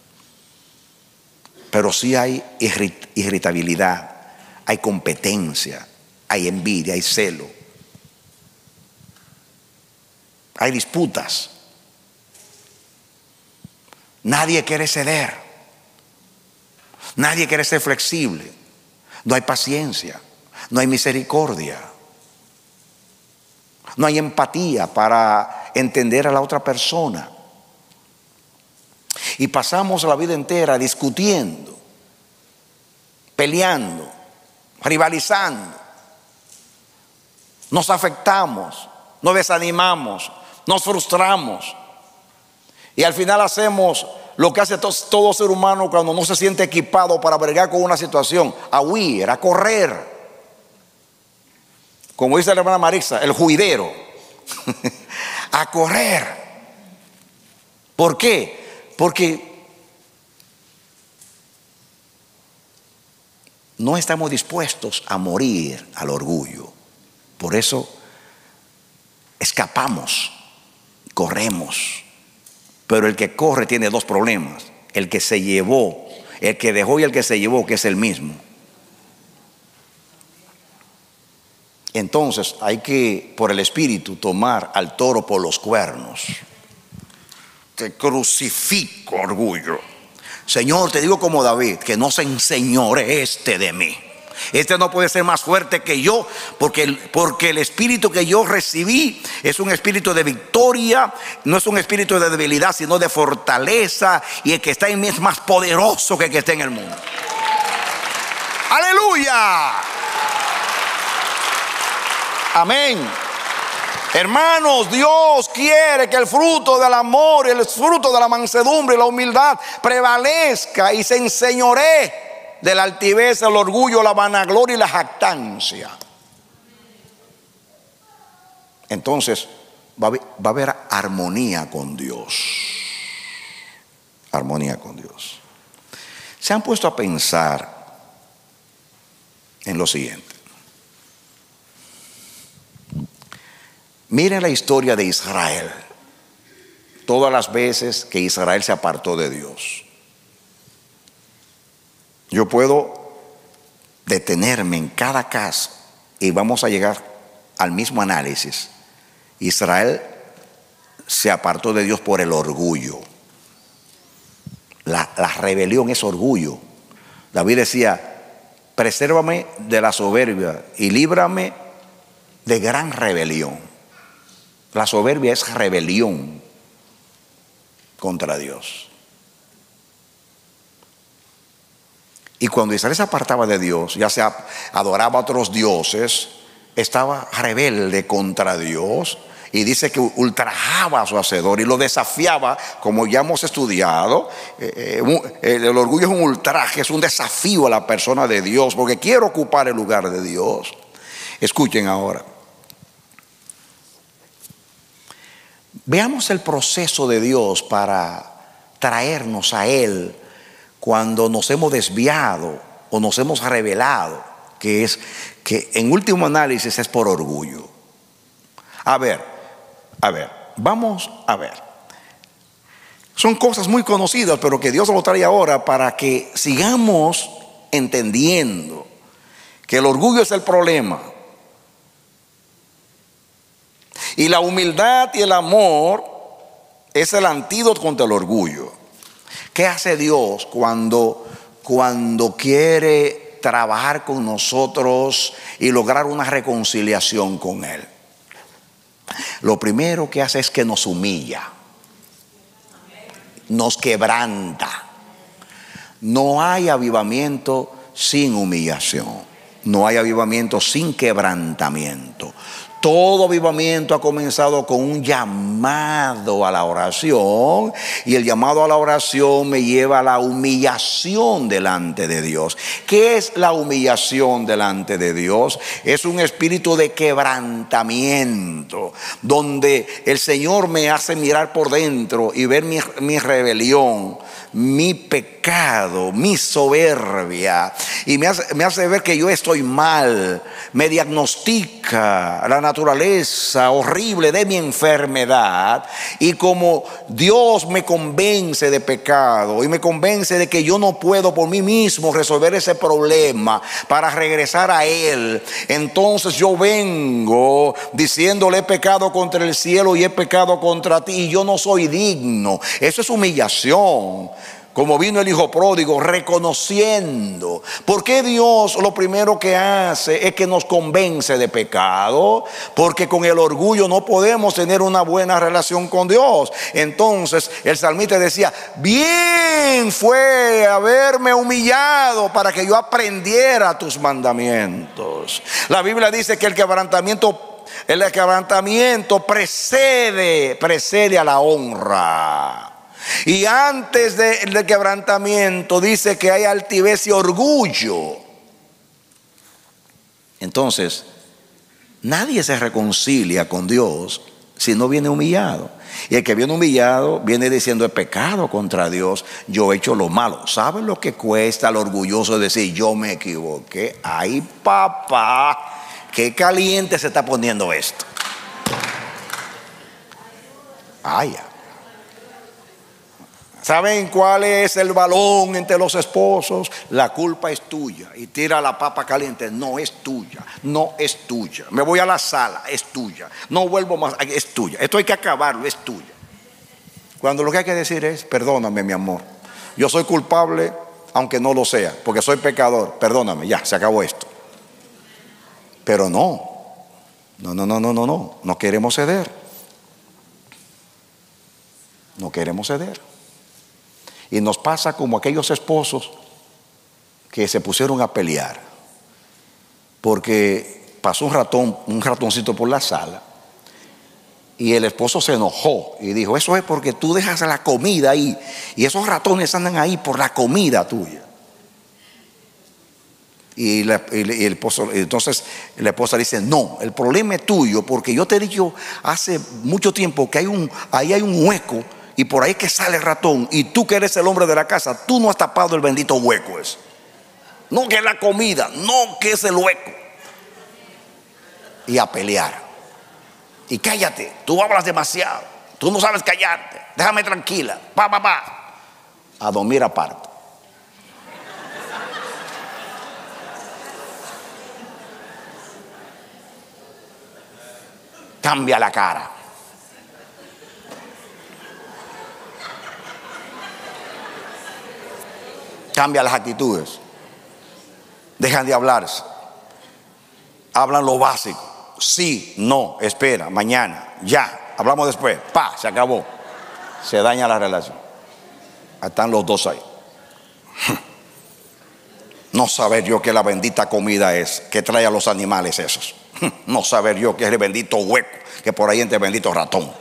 pero sí hay irritabilidad, hay competencia, hay envidia, hay celo, hay disputas. Nadie quiere ceder, nadie quiere ser flexible, no hay paciencia, no hay misericordia, no hay empatía para entender a la otra persona. Y pasamos la vida entera discutiendo, peleando, rivalizando. Nos afectamos, nos desanimamos, nos frustramos. Y al final hacemos lo que hace todo ser humano cuando no se siente equipado para bregar con una situación: a huir, a correr. Como dice la hermana Marisa, el juidero. A correr. ¿Por qué? Porque no estamos dispuestos a morir al orgullo. Por eso escapamos, corremos. Pero el que corre tiene dos problemas: el que se llevó el que dejó y el que se llevó, que es el mismo. Entonces hay que, por el Espíritu, tomar al toro por los cuernos. Te crucifico, orgullo. Señor, te digo como David, que no se enseñore este de mí. Este no puede ser más fuerte que yo, porque el espíritu que yo recibí es un espíritu de victoria, no es un espíritu de debilidad, sino de fortaleza, y el que está en mí es más poderoso que el que está en el mundo. ¡Aleluya! Amén. Hermanos, Dios quiere que el fruto del amor, el fruto de la mansedumbre y la humildad prevalezca y se enseñoree de la altivez, el orgullo, la vanagloria y la jactancia. Entonces va a haber armonía con Dios. Armonía con Dios. Se han puesto a pensar en lo siguiente. Miren la historia de Israel. Todas las veces que Israel se apartó de Dios. Yo puedo detenerme en cada caso y vamos a llegar al mismo análisis. Israel se apartó de Dios por el orgullo. La rebelión es orgullo. David decía: presérvame de la soberbia y líbrame de gran rebelión. La soberbia es rebelión contra Dios. Y cuando Israel se apartaba de Dios, ya sea adoraba a otros dioses, estaba rebelde contra Dios, y dice que ultrajaba a su hacedor y lo desafiaba, como ya hemos estudiado. El orgullo es un ultraje, es un desafío a la persona de Dios, porque quiere ocupar el lugar de Dios. Escuchen ahora. Veamos el proceso de Dios para traernos a Él cuando nos hemos desviado o nos hemos rebelado, que en último análisis es por orgullo. Vamos a ver. Son cosas muy conocidas, pero que Dios lo trae ahora para que sigamos entendiendo que el orgullo es el problema. Y la humildad y el amor es el antídoto contra el orgullo. ¿Qué hace Dios cuando quiere trabajar con nosotros y lograr una reconciliación con Él? Lo primero que hace es que nos humilla, nos quebranta. No hay avivamiento sin humillación, no hay avivamiento sin quebrantamiento. Todo avivamiento ha comenzado con un llamado a la oración, y el llamado a la oración me lleva a la humillación delante de Dios. ¿Qué es la humillación delante de Dios? Es un espíritu de quebrantamiento, donde el Señor me hace mirar por dentro y ver mi rebelión, mi pecado, mi soberbia, y me hace ver que yo estoy mal. Me diagnostica la naturaleza horrible de mi enfermedad, y como Dios me convence de pecado y me convence de que yo no puedo por mí mismo resolver ese problema para regresar a Él, entonces yo vengo diciéndole: he pecado contra el cielo y he pecado contra ti, y yo no soy digno. Eso es humillación. Como vino el hijo pródigo, reconociendo. ¿Por qué Dios lo primero que hace es que nos convence de pecado? Porque con el orgullo no podemos tener una buena relación con Dios. Entonces el salmista decía: bien fue haberme humillado para que yo aprendiera tus mandamientos. La Biblia dice que el quebrantamiento precede a la honra. Y antes del quebrantamiento dice que hay altivez y orgullo. Entonces, nadie se reconcilia con Dios si no viene humillado. Y el que viene humillado viene diciendo: he pecado contra Dios, yo he hecho lo malo. ¿Saben lo que cuesta al orgulloso decir: yo me equivoqué? Ay, papá, qué caliente se está poniendo esto. Ay, ¿Saben cuál es el balón entre los esposos? La culpa es tuya. Y tira la papa caliente. No es tuya. No es tuya. Me voy a la sala. Es tuya. No vuelvo más. Es tuya. Esto hay que acabarlo. Es tuya. Cuando lo que hay que decir es: perdóname, mi amor. Yo soy culpable, aunque no lo sea, porque soy pecador. Perdóname, ya, se acabó esto. Pero no. No queremos ceder. No queremos ceder. Y nos pasa como aquellos esposos que se pusieron a pelear porque pasó un ratoncito por la sala y el esposo se enojó y dijo: eso es porque tú dejas la comida ahí y esos ratones andan ahí por la comida tuya. Y el esposo, entonces la esposa dice: no, el problema es tuyo, porque yo te he dicho hace mucho tiempo que ahí hay un hueco y por ahí que sale el ratón, y tú que eres el hombre de la casa, tú no has tapado el bendito hueco ese. No que es la comida, no que es el hueco. Y a pelear. Y cállate, tú hablas demasiado, tú no sabes callarte, déjame tranquila, a dormir aparte. Cambia la cara. Cambia las actitudes. Dejan de hablarse. Hablan lo básico. Sí, no, espera, mañana, ya, hablamos después. Se acabó. Se daña la relación. Están los dos ahí. No saber yo que la bendita comida es que trae a los animales esos. No saber yo que es el bendito hueco que por ahí entra el bendito ratón.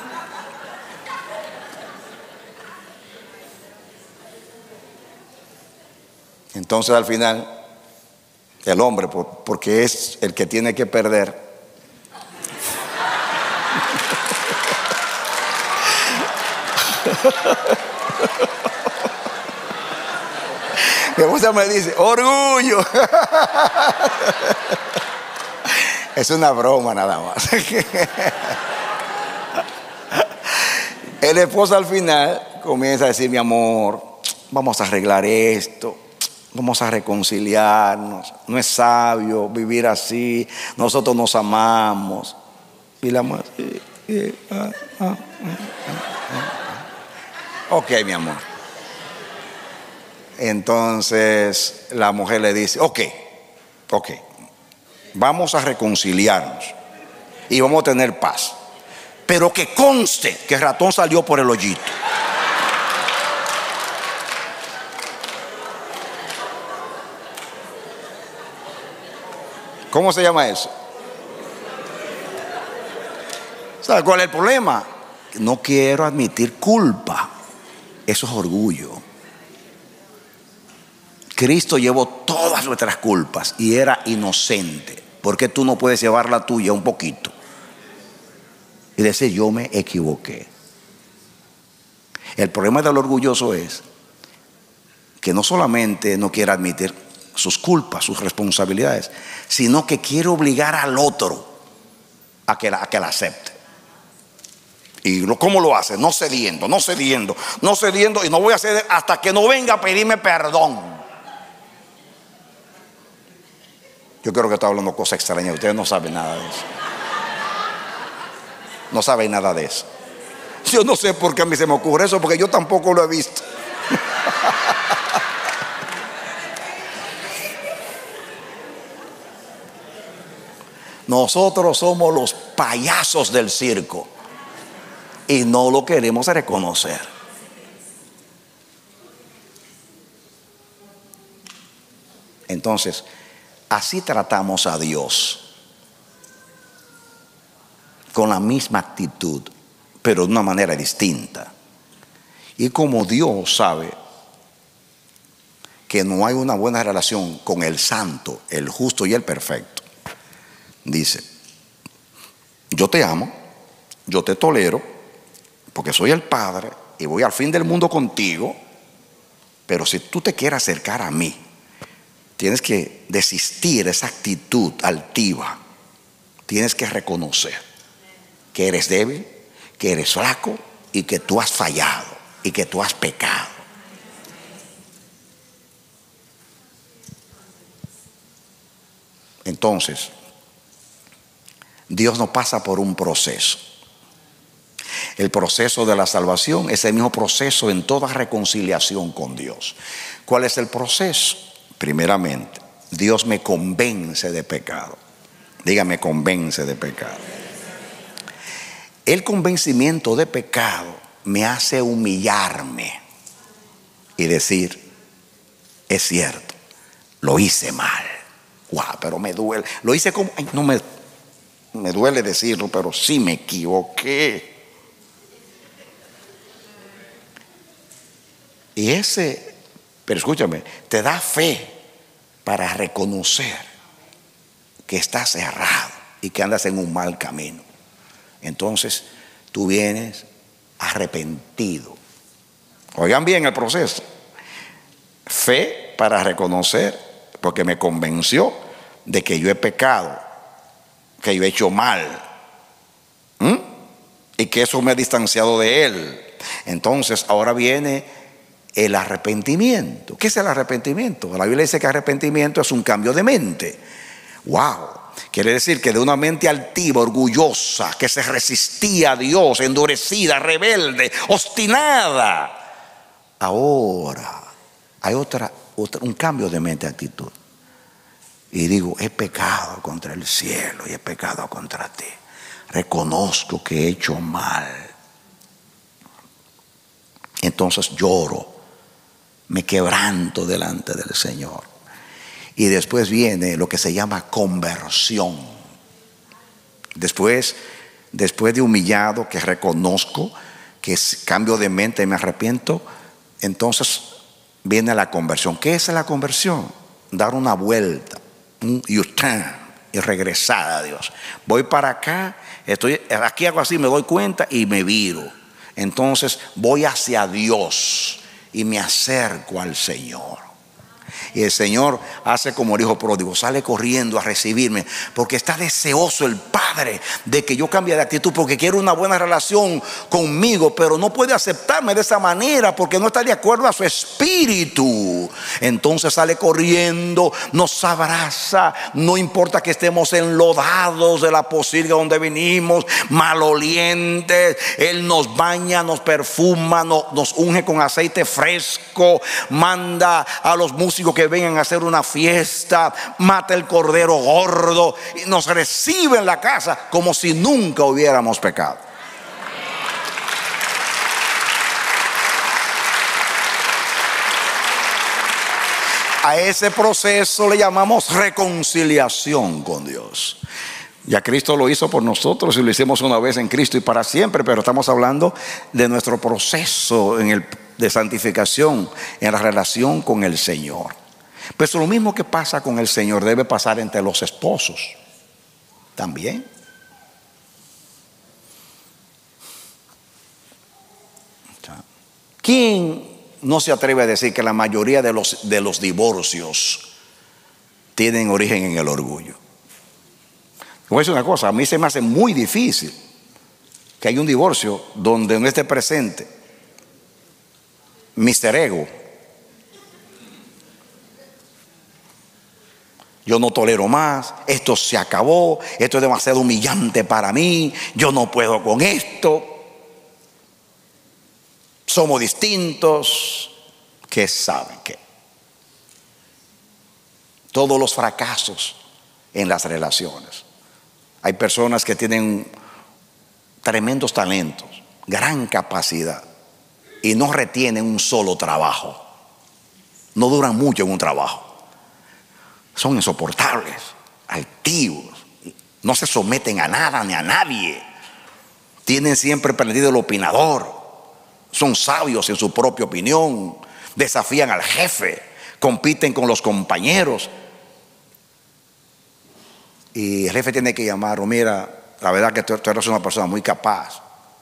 Entonces al final el hombre, porque es el que tiene que perder, mi esposa me dice: orgullo. Es una broma nada más. El esposo al final comienza a decir: mi amor, vamos a arreglar esto, vamos a reconciliarnos, no es sabio vivir así, nosotros nos amamos. Y la mujer: ok, mi amor. Entonces la mujer le dice: ok, vamos a reconciliarnos y vamos a tener paz, pero que conste que el ratón salió por el hoyito. ¿Cómo se llama eso? ¿Sabe cuál es el problema? No quiero admitir culpa. Eso es orgullo. Cristo llevó todas nuestras culpas y era inocente. ¿Por qué tú no puedes llevar la tuya un poquito y decir: yo me equivoqué? El problema del orgulloso es que no solamente no quiere admitir sus culpas, sus responsabilidades, sino que quiere obligar al otro a que la acepte. ¿Y cómo lo hace? No cediendo, y no voy a ceder hasta que no venga a pedirme perdón. Yo creo que estoy hablando cosas extrañas. Ustedes no saben nada de eso. No saben nada de eso. Yo no sé por qué a mí se me ocurre eso, porque yo tampoco lo he visto. Nosotros somos los payasos del circo y no lo queremos reconocer. Entonces, así tratamos a Dios, con la misma actitud, pero de una manera distinta. Y como Dios sabe que no hay una buena relación con el santo, el justo y el perfecto, dice: yo te amo, yo te tolero, porque soy el Padre y voy al fin del mundo contigo, pero si tú te quieres acercar a mí, tienes que desistir de esa actitud altiva. Tienes que reconocer que eres débil, que eres flaco y que tú has fallado. y que tú has pecado. Entonces, Dios nos pasa por un proceso. El proceso de la salvación es el mismo proceso en toda reconciliación con Dios. ¿Cuál es el proceso? Primeramente, Dios me convence de pecado. Dígame, convence de pecado. El convencimiento de pecado me hace humillarme y decir, es cierto, lo hice mal. Wow, pero me duele. Lo hice como, ay, no me duele decirlo, pero sí me equivoqué. Y pero escúchame, te da fe para reconocer que estás errado y que andas en un mal camino. Entonces tú vienes arrepentido. Oigan bien el proceso. Fe para reconocer, porque me convenció de que yo he pecado, que yo he hecho mal, y que eso me ha distanciado de Él. Entonces ahora viene el arrepentimiento. ¿Qué es el arrepentimiento? La Biblia dice que arrepentimiento es un cambio de mente. Wow. Quiere decir que de una mente altiva, orgullosa, que se resistía a Dios, endurecida, rebelde, obstinada, ahora hay un cambio de mente, actitud. Y digo, he pecado contra el cielo y he pecado contra ti. Reconozco que he hecho mal. Entonces lloro, me quebranto delante del Señor. Y después viene lo que se llama conversión. Después de humillado, que reconozco que es cambio de mente y me arrepiento, entonces viene la conversión. ¿Qué es la conversión? Dar una vuelta, un U-turn, y regresar a Dios. Voy para acá, aquí hago así, me doy cuenta y me viro. Entonces voy hacia Dios y me acerco al Señor. Y el Señor hace como el hijo pródigo, sale corriendo a recibirme, porque está deseoso el Padre de que yo cambie de actitud, porque quiere una buena relación conmigo, pero no puede aceptarme de esa manera porque no está de acuerdo a su espíritu. Entonces sale corriendo, nos abraza, no importa que estemos enlodados de la posilga donde vinimos, malolientes. Él nos baña, nos perfuma, nos unge con aceite fresco, manda a los músicos que vengan a hacer una fiesta, mata el cordero gordo y nos recibe en la casa como si nunca hubiéramos pecado. A ese proceso le llamamos reconciliación con Dios. Ya Cristo lo hizo por nosotros y lo hicimos una vez en Cristo y para siempre, pero estamos hablando de nuestro proceso de santificación en la relación con el Señor. Pues lo mismo que pasa con el Señor debe pasar entre los esposos también. ¿Quién no se atreve a decir que la mayoría de los divorcios tienen origen en el orgullo? Voy a decir una cosa, a mí se me hace muy difícil que haya un divorcio donde no esté presente Mr. Ego. Yo no tolero más, esto se acabó, esto es demasiado humillante para mí, yo no puedo con esto. Somos distintos. ¿Qué saben qué? Todos los fracasos en las relaciones. Hay personas que tienen tremendos talentos, gran capacidad y no retienen un solo trabajo. No duran mucho en un trabajo. Son insoportables, altivos, no se someten a nada ni a nadie. Tienen siempre perdido el opinador. Son sabios en su propia opinión. Desafían al jefe, compiten con los compañeros. Y el jefe tiene que llamarlo: mira, la verdad que tú eres una persona muy capaz.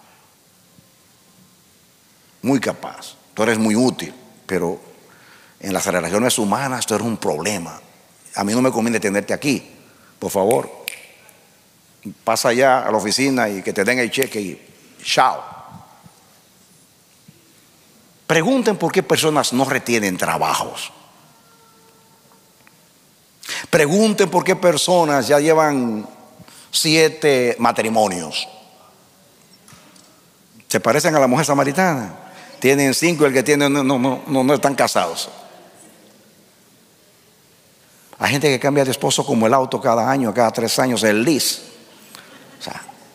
Muy capaz. Tú eres muy útil, pero en las relaciones humanas tú eres un problema. A mí no me conviene tenerte aquí. Por favor, pasa allá a la oficina y que te den el cheque y chao. Pregunten por qué personas no retienen trabajos. Pregunten por qué personas ya llevan 7 matrimonios. Se parecen a la mujer samaritana. Tienen 5 y el que tiene no están casados. Hay gente que cambia de esposo como el auto cada año, cada 3 años, el lease. O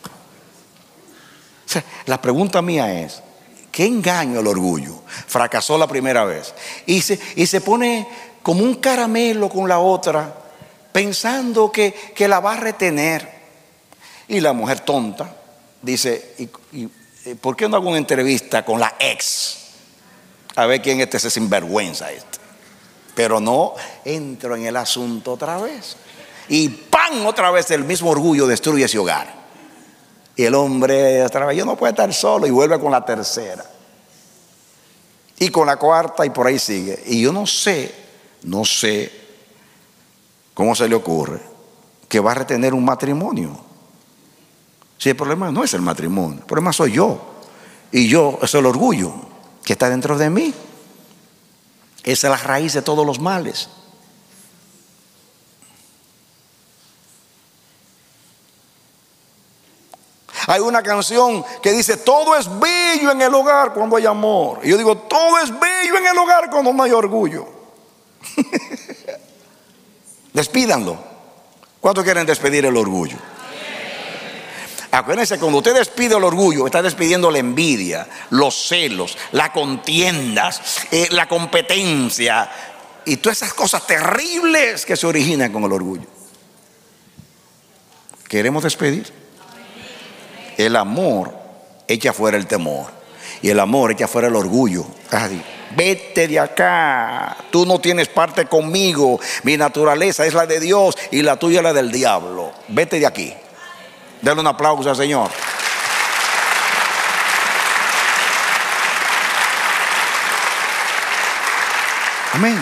sea, la pregunta mía es, ¿qué engaño el orgullo? Fracasó la primera vez y se pone como un caramelo con la otra, pensando que la va a retener. Y la mujer tonta dice, ¿por qué no hago una entrevista con la ex? A ver quién es ese sinvergüenza este. Pero no entro en el asunto otra vez. Y ¡pam! Otra vez el mismo orgullo destruye ese hogar. Y el hombre otra vez, yo no puedo estar solo, y vuelve con la tercera. Y con la cuarta, y por ahí sigue. Y yo no sé cómo se le ocurre que va a retener un matrimonio. Si el problema no es el matrimonio, el problema soy yo. Y yo, es el orgullo que está dentro de mí. Esa es la raíz de todos los males. Hay una canción que dice, todo es bello en el hogar cuando hay amor. Y yo digo, todo es bello en el hogar cuando no hay orgullo. Despídanlo. ¿Cuántos quieren despedir el orgullo? Acuérdense, cuando usted despide el orgullo, está despidiendo la envidia, los celos, las contiendas, la competencia y todas esas cosas terribles que se originan con el orgullo. ¿Queremos despedir? El amor echa fuera el temor y el amor echa fuera el orgullo. Ay, vete de acá, tú no tienes parte conmigo, mi naturaleza es la de Dios y la tuya es la del diablo. Vete de aquí. Denle un aplauso al Señor. Amén.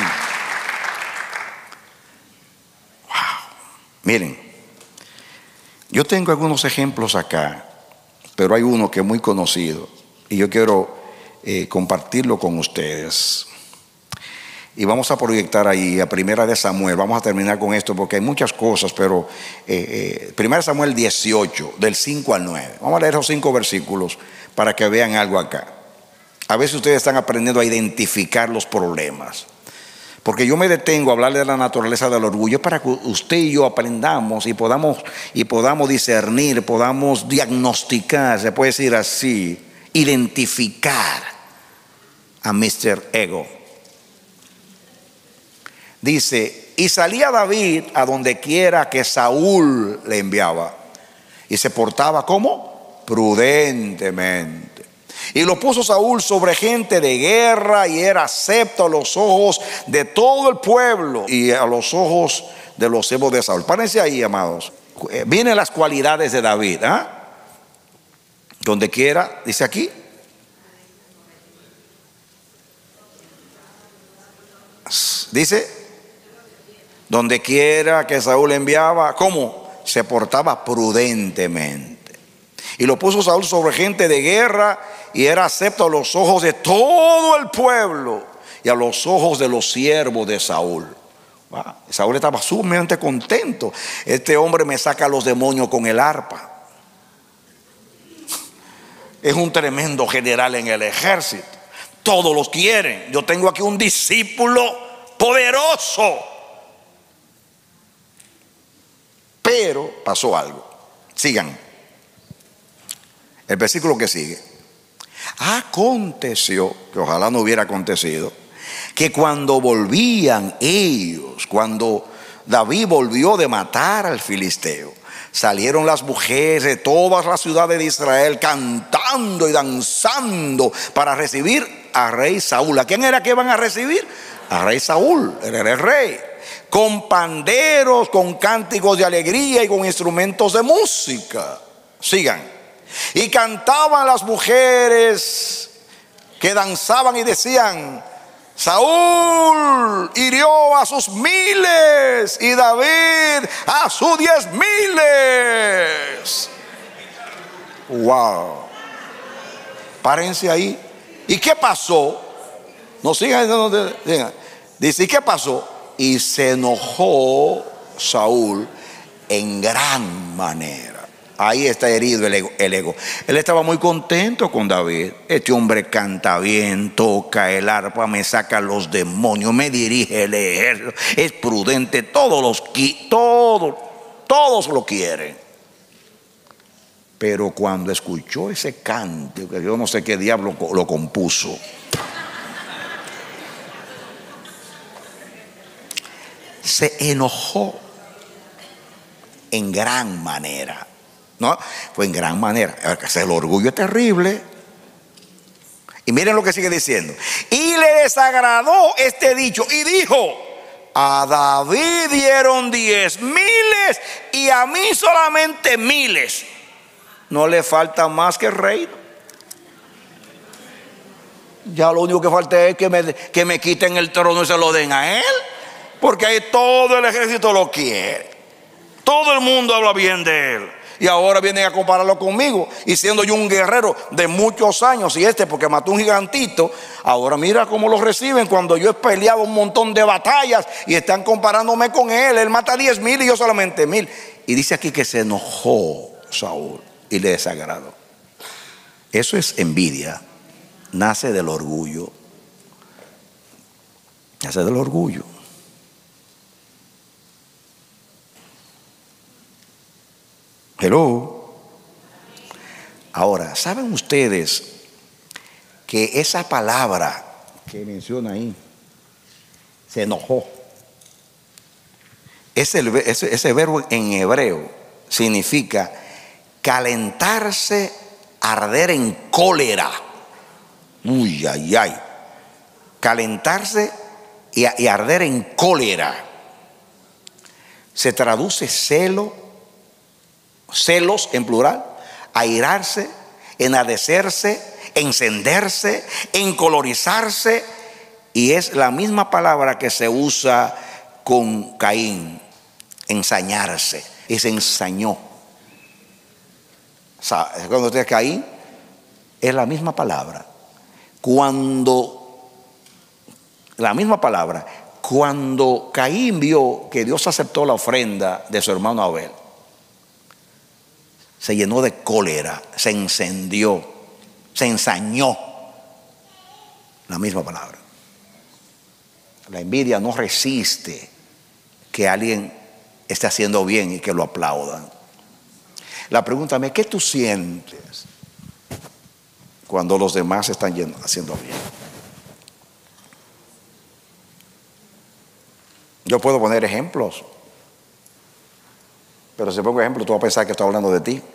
Wow. Miren, yo tengo algunos ejemplos acá, pero hay uno que es muy conocido y yo quiero compartirlo con ustedes. Y vamos a proyectar ahí a Primera de Samuel. Vamos a terminar con esto porque hay muchas cosas, pero Primera de Samuel 18, del 5 al 9. Vamos a leer los 5 versículos para que vean algo acá. A veces ustedes están aprendiendo a identificar los problemas. Porque yo me detengo a hablarle de la naturaleza del orgullo para que usted y yo aprendamos y podamos discernir, podamos diagnosticar, se puede decir así, identificar a Mr. Ego. Dice, y salía David a donde quiera que Saúl le enviaba y se portaba ¿cómo? Prudentemente. Y lo puso Saúl sobre gente de guerra y era acepto a los ojos de todo el pueblo y a los ojos de los siervos de Saúl. Párense ahí, amados. Vienen las cualidades de David. Donde quiera, dice aquí. Dice, donde quiera que Saúl enviaba, ¿cómo? Se portaba prudentemente. Y lo puso Saúl sobre gente de guerra y era acepto a los ojos de todo el pueblo y a los ojos de los siervos de Saúl. Wow. Saúl estaba sumamente contento. Este hombre me saca a los demonios con el arpa. Es un tremendo general en el ejército. Todos los quieren. Yo tengo aquí un discípulo poderoso. Pero pasó algo. Sigan. El versículo que sigue. Aconteció, que ojalá no hubiera acontecido, que cuando volvían ellos, cuando David volvió de matar al filisteo, salieron las mujeres de todas las ciudades de Israel cantando y danzando para recibir a rey Saúl. ¿A quién era que iban a recibir? A rey Saúl, era el rey. Con panderos, con cánticos de alegría y con instrumentos de música. Sigan. Y cantaban las mujeres que danzaban y decían: Saúl hirió a sus 1000 y David a sus 10,000. Wow. Párense ahí. ¿Y qué pasó? No sigan. Sigan. Dice, ¿y qué pasó? Y se enojó Saúl en gran manera. Ahí está herido el ego. Él estaba muy contento con David. Este hombre canta bien, toca el arpa, me saca los demonios, me dirige el ejército, es prudente, todos lo quieren. Pero cuando escuchó ese canto, que yo no sé qué diablo lo compuso, se enojó en gran manera. No, fue en gran manera. El orgullo es terrible. Y miren lo que sigue diciendo. Y le desagradó este dicho y dijo: a David dieron 10,000 y a mí solamente 1,000. No le falta más que el reino. Ya lo único que falta es que me quiten el trono y se lo den a él, porque ahí todo el ejército lo quiere, todo el mundo habla bien de él. Y ahora vienen a compararlo conmigo, y siendo yo un guerrero de muchos años, y porque mató un gigantito, ahora mira cómo lo reciben cuando yo he peleado un montón de batallas y están comparándome con él. Él mata 10,000 y yo solamente 1,000. Y dice aquí que se enojó Saúl y le desagradó. Eso es envidia, nace del orgullo. Nace del orgullo. Hello. Ahora, ¿saben ustedes que esa palabra que menciona ahí, se enojó? Ese verbo en hebreo significa calentarse, arder en cólera. Uy, ay, ay. Calentarse y arder en cólera. Se traduce celos en plural, airarse, enardecerse, encenderse, encolorizarse, y es la misma palabra que se usa con Caín, ensañarse, y se ensañó. Cuando usted Caín, es la misma palabra. Cuando Caín vio que Dios aceptó la ofrenda de su hermano Abel, se llenó de cólera, se encendió, se ensañó. La misma palabra. La envidia no resiste que alguien esté haciendo bien y que lo aplaudan. La pregunta es: ¿qué tú sientes cuando los demás están haciendo bien? Yo puedo poner ejemplos, pero si pongo ejemplo, tú vas a pensar que estoy hablando de ti.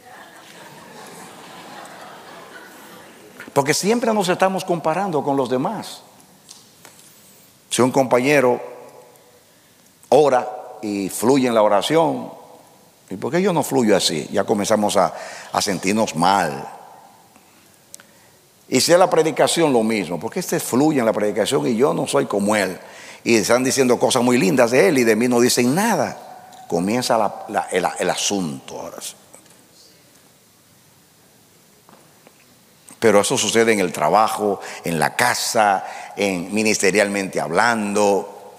Porque siempre nos estamos comparando con los demás. Si un compañero ora y fluye en la oración, ¿y por qué yo no fluyo así? Ya comenzamos a sentirnos mal. Y si es la predicación, lo mismo. ¿Por qué este fluye en la predicación y yo no soy como él? Y están diciendo cosas muy lindas de él y de mí no dicen nada. Comienza el asunto ahora sí. Pero eso sucede en el trabajo, en la casa, ministerialmente hablando.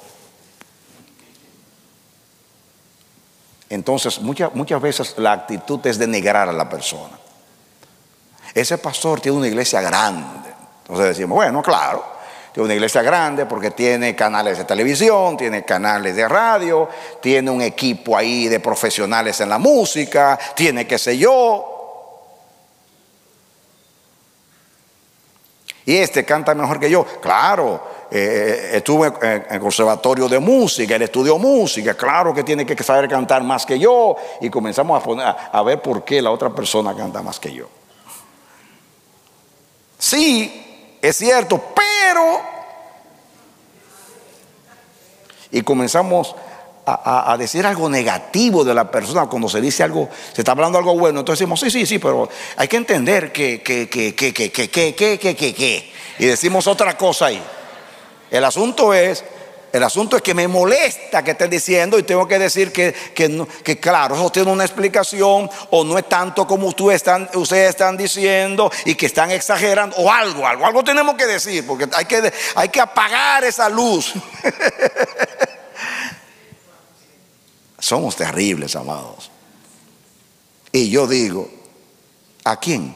Entonces muchas veces la actitud es denigrar a la persona. Ese pastor tiene una iglesia grande. Entonces decimos, bueno, claro, tiene una iglesia grande porque tiene canales de televisión, tiene canales de radio, tiene un equipo ahí de profesionales en la música, tiene qué sé yo. Y canta mejor que yo. Claro, estuve en el conservatorio de música, él estudió música, claro que tiene que saber cantar más que yo. Y comenzamos a ver por qué la otra persona canta más que yo. Sí, es cierto, pero... Y comenzamos a decir algo negativo de la persona. Cuando se dice algo, se está hablando algo bueno, entonces decimos, sí, pero hay que entender que y decimos otra cosa ahí. El asunto es El asunto es que me molesta que estén diciendo, y tengo que decir que claro, eso tiene una explicación, o no es tanto como ustedes están diciendo, y que están exagerando, o algo tenemos que decir, porque hay que apagar esa luz. Somos terribles, amados. Y yo digo, ¿a quién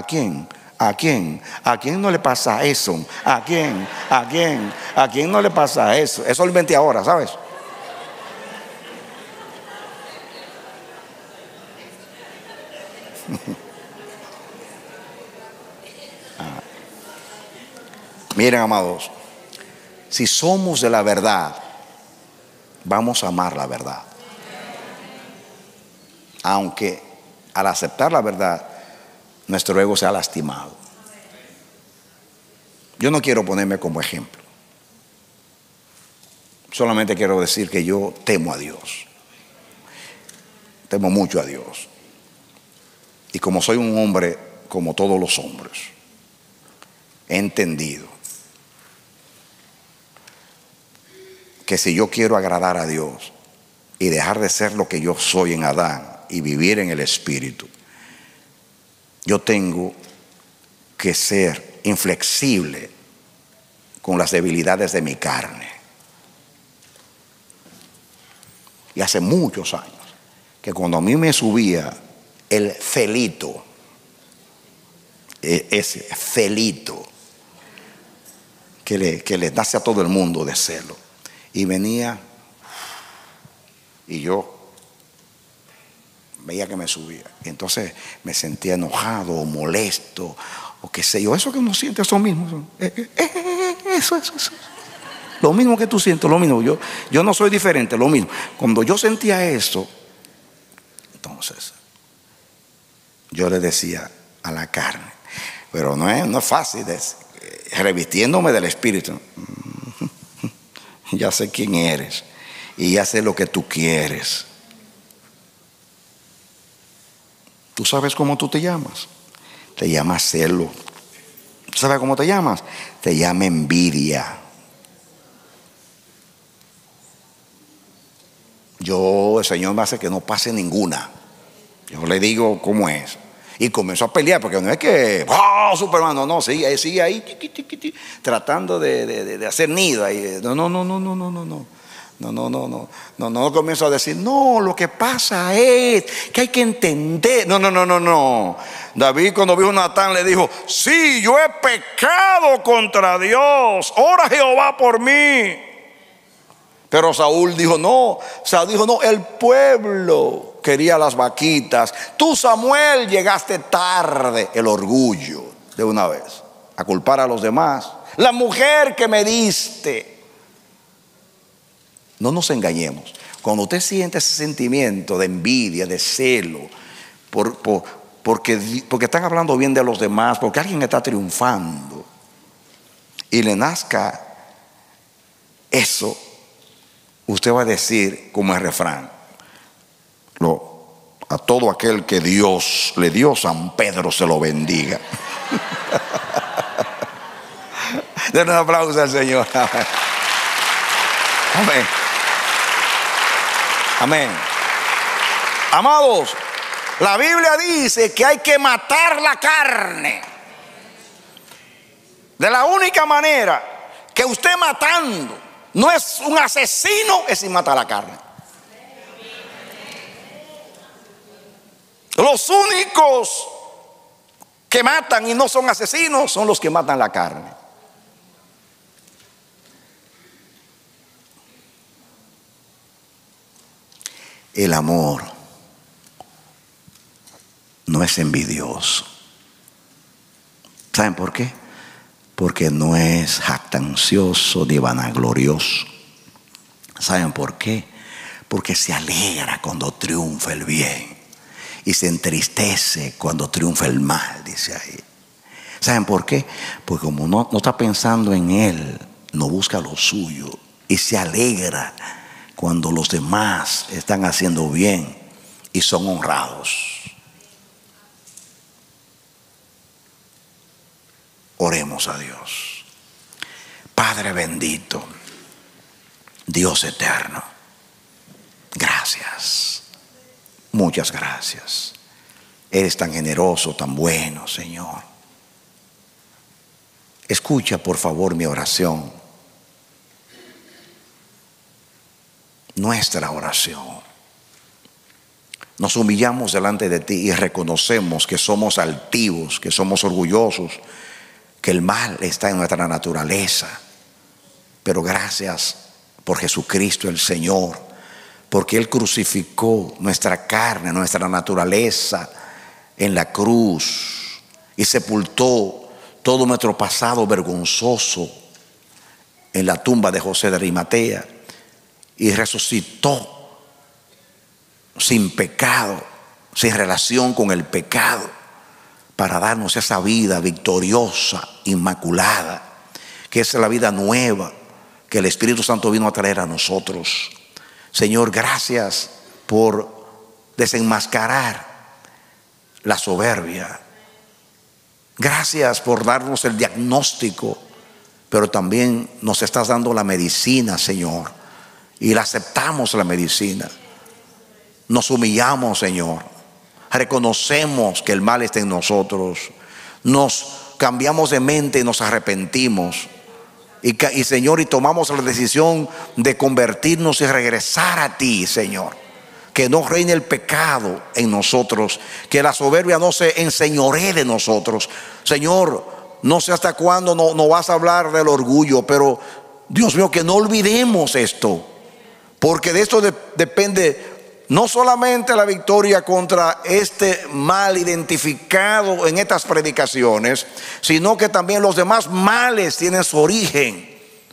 no le pasa eso? ¿A quién no le pasa eso? Eso lo inventé ahora, ¿sabes? Miren, amados, si somos de la verdad, vamos a amar la verdad. Aunque al aceptar la verdad, nuestro ego se ha lastimado. Yo no quiero ponerme como ejemplo. Solamente quiero decir que yo temo a Dios. Temo mucho a Dios. Y como soy un hombre como todos los hombres, he entendido que si yo quiero agradar a Dios y dejar de ser lo que yo soy en Adán y vivir en el Espíritu, yo tengo que ser inflexible con las debilidades de mi carne. Y hace muchos años que cuando a mí me subía el celito, ese celito que le nace a todo el mundo de celo, y venía y yo veía que me subía, y entonces me sentía enojado o molesto o qué sé yo. Eso que uno siente, eso mismo, eso lo mismo que tú sientes, lo mismo. Yo no soy diferente, lo mismo. Cuando yo sentía eso, entonces yo le decía a la carne, pero no es fácil, revistiéndome del Espíritu. Ya sé quién eres y ya sé lo que tú quieres. ¿Tú sabes cómo tú te llamas? Te llamas celo. ¿Tú sabes cómo te llamas? Te llama envidia. El Señor me hace que no pase ninguna. Yo le digo cómo es. Y comenzó a pelear, porque no es que Superman, no, sigue ahí tratando de hacer nido ahí. No, comienzo a decir, no, lo que pasa es que hay que entender. No. David, cuando vio a Natán, le dijo, sí, yo he pecado contra Dios, ora Jehová por mí. Pero Saúl dijo, no, el pueblo quería las vaquitas. Tú, Samuel, llegaste tarde. El orgullo de una vez, a culpar a los demás. La mujer que me diste. No nos engañemos. Cuando usted siente ese sentimiento de envidia, de celo, porque están hablando bien de los demás, porque alguien está triunfando, y le nazca eso, usted va a decir como el refrán, a todo aquel que Dios le dio, San Pedro se lo bendiga. Den un aplauso al Señor. Amén. Amén. Amados, la Biblia dice que hay que matar la carne. De la única manera que usted matando no es un asesino, es sin matar la carne. Los únicos que matan y no son asesinos son los que matan la carne. El amor no es envidioso. ¿Saben por qué? Porque no es jactancioso ni vanaglorioso. ¿Saben por qué? Porque se alegra cuando triunfa el bien y se entristece cuando triunfa el mal, dice ahí. ¿Saben por qué? Porque como no está pensando en él, no busca lo suyo y se alegra cuando los demás están haciendo bien y son honrados. Oremos a Dios. Padre bendito, Dios eterno. Gracias. Muchas gracias. Eres tan generoso, tan bueno, Señor. Escucha, por favor, mi oración. Nuestra oración. Nos humillamos delante de ti y reconocemos que somos altivos, que somos orgullosos, que el mal está en nuestra naturaleza. Pero gracias por Jesucristo el Señor, porque Él crucificó nuestra carne, nuestra naturaleza en la cruz y sepultó todo nuestro pasado vergonzoso en la tumba de José de Arimatea y resucitó sin pecado, sin relación con el pecado, para darnos esa vida victoriosa, inmaculada, que es la vida nueva que el Espíritu Santo vino a traer a nosotros. Señor, gracias por desenmascarar la soberbia. Gracias por darnos el diagnóstico, pero también nos estás dando la medicina, Señor, y la aceptamos la medicina. Nos humillamos, Señor. Reconocemos que el mal está en nosotros. Nos cambiamos de mente y nos arrepentimos. Y Señor, y tomamos la decisión de convertirnos y regresar a ti, Señor. Que no reine el pecado en nosotros. Que la soberbia no se enseñoree de nosotros. Señor, no sé hasta cuándo no vas a hablar del orgullo, pero Dios mío, que no olvidemos esto. Porque de esto depende no solamente la victoria contra este mal identificado en estas predicaciones, sino que también los demás males tienen su origen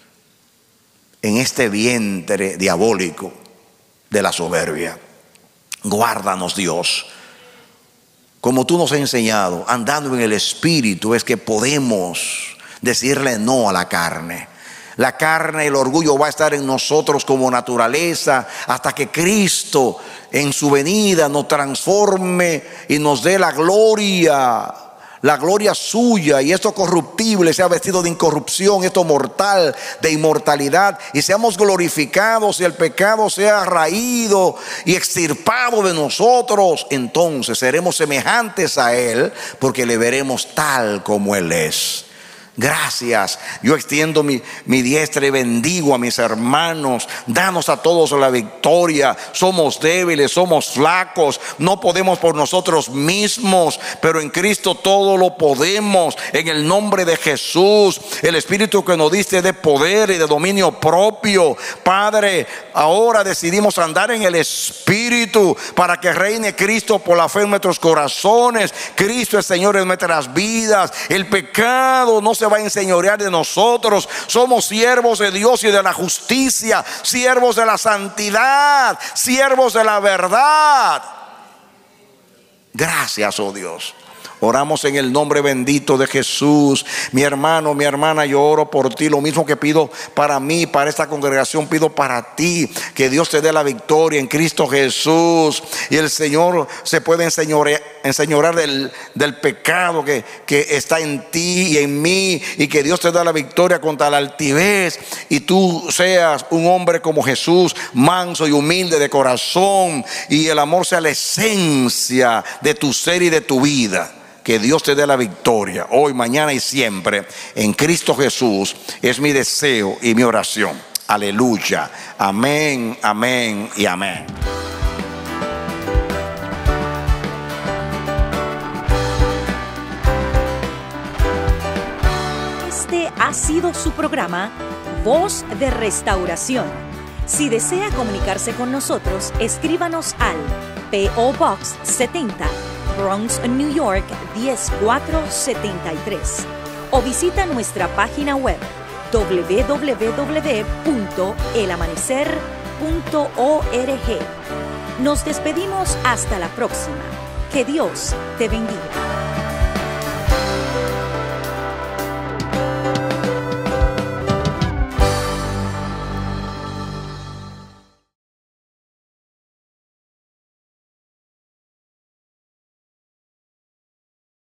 en este vientre diabólico de la soberbia. Guárdanos, Dios. Como tú nos has enseñado, andando en el Espíritu es que podemos decirle no a la carne. La carne, el orgullo va a estar en nosotros como naturaleza hasta que Cristo en su venida nos transforme y nos dé la gloria suya, y esto corruptible sea vestido de incorrupción, esto mortal de inmortalidad, y seamos glorificados y el pecado sea raído y extirpado de nosotros. Entonces seremos semejantes a Él, porque le veremos tal como Él es. Gracias. Yo extiendo mi diestra y bendigo a mis hermanos. Danos a todos la victoria. Somos débiles, somos flacos, no podemos por nosotros mismos, pero en Cristo todo lo podemos. En el nombre de Jesús, el Espíritu que nos diste de poder y de dominio propio, Padre, ahora decidimos andar en el Espíritu para que reine Cristo por la fe en nuestros corazones. Cristo es Señor en nuestras vidas. El pecado no se va a enseñorear de nosotros. Somos siervos de Dios y de la justicia, siervos de la santidad, siervos de la verdad. Gracias, oh Dios. Oramos en el nombre bendito de Jesús. Mi hermano, mi hermana, yo oro por ti. Lo mismo que pido para mí, para esta congregación, pido para ti. Que Dios te dé la victoria en Cristo Jesús. Y el Señor se puede enseñorear del pecado que está en ti y en mí. Y que Dios te dé la victoria contra la altivez. Y tú seas un hombre como Jesús, manso y humilde de corazón. Y el amor sea la esencia de tu ser y de tu vida. Que Dios te dé la victoria hoy, mañana y siempre en Cristo Jesús. Es mi deseo y mi oración. Aleluya. Amén, amén y amén. Este ha sido su programa Voz de Restauración. Si desea comunicarse con nosotros, escríbanos al P.O. Box 70, Bronx, New York 10473, o visita nuestra página web www.elamanecer.org. Nos despedimos hasta la próxima. Que Dios te bendiga.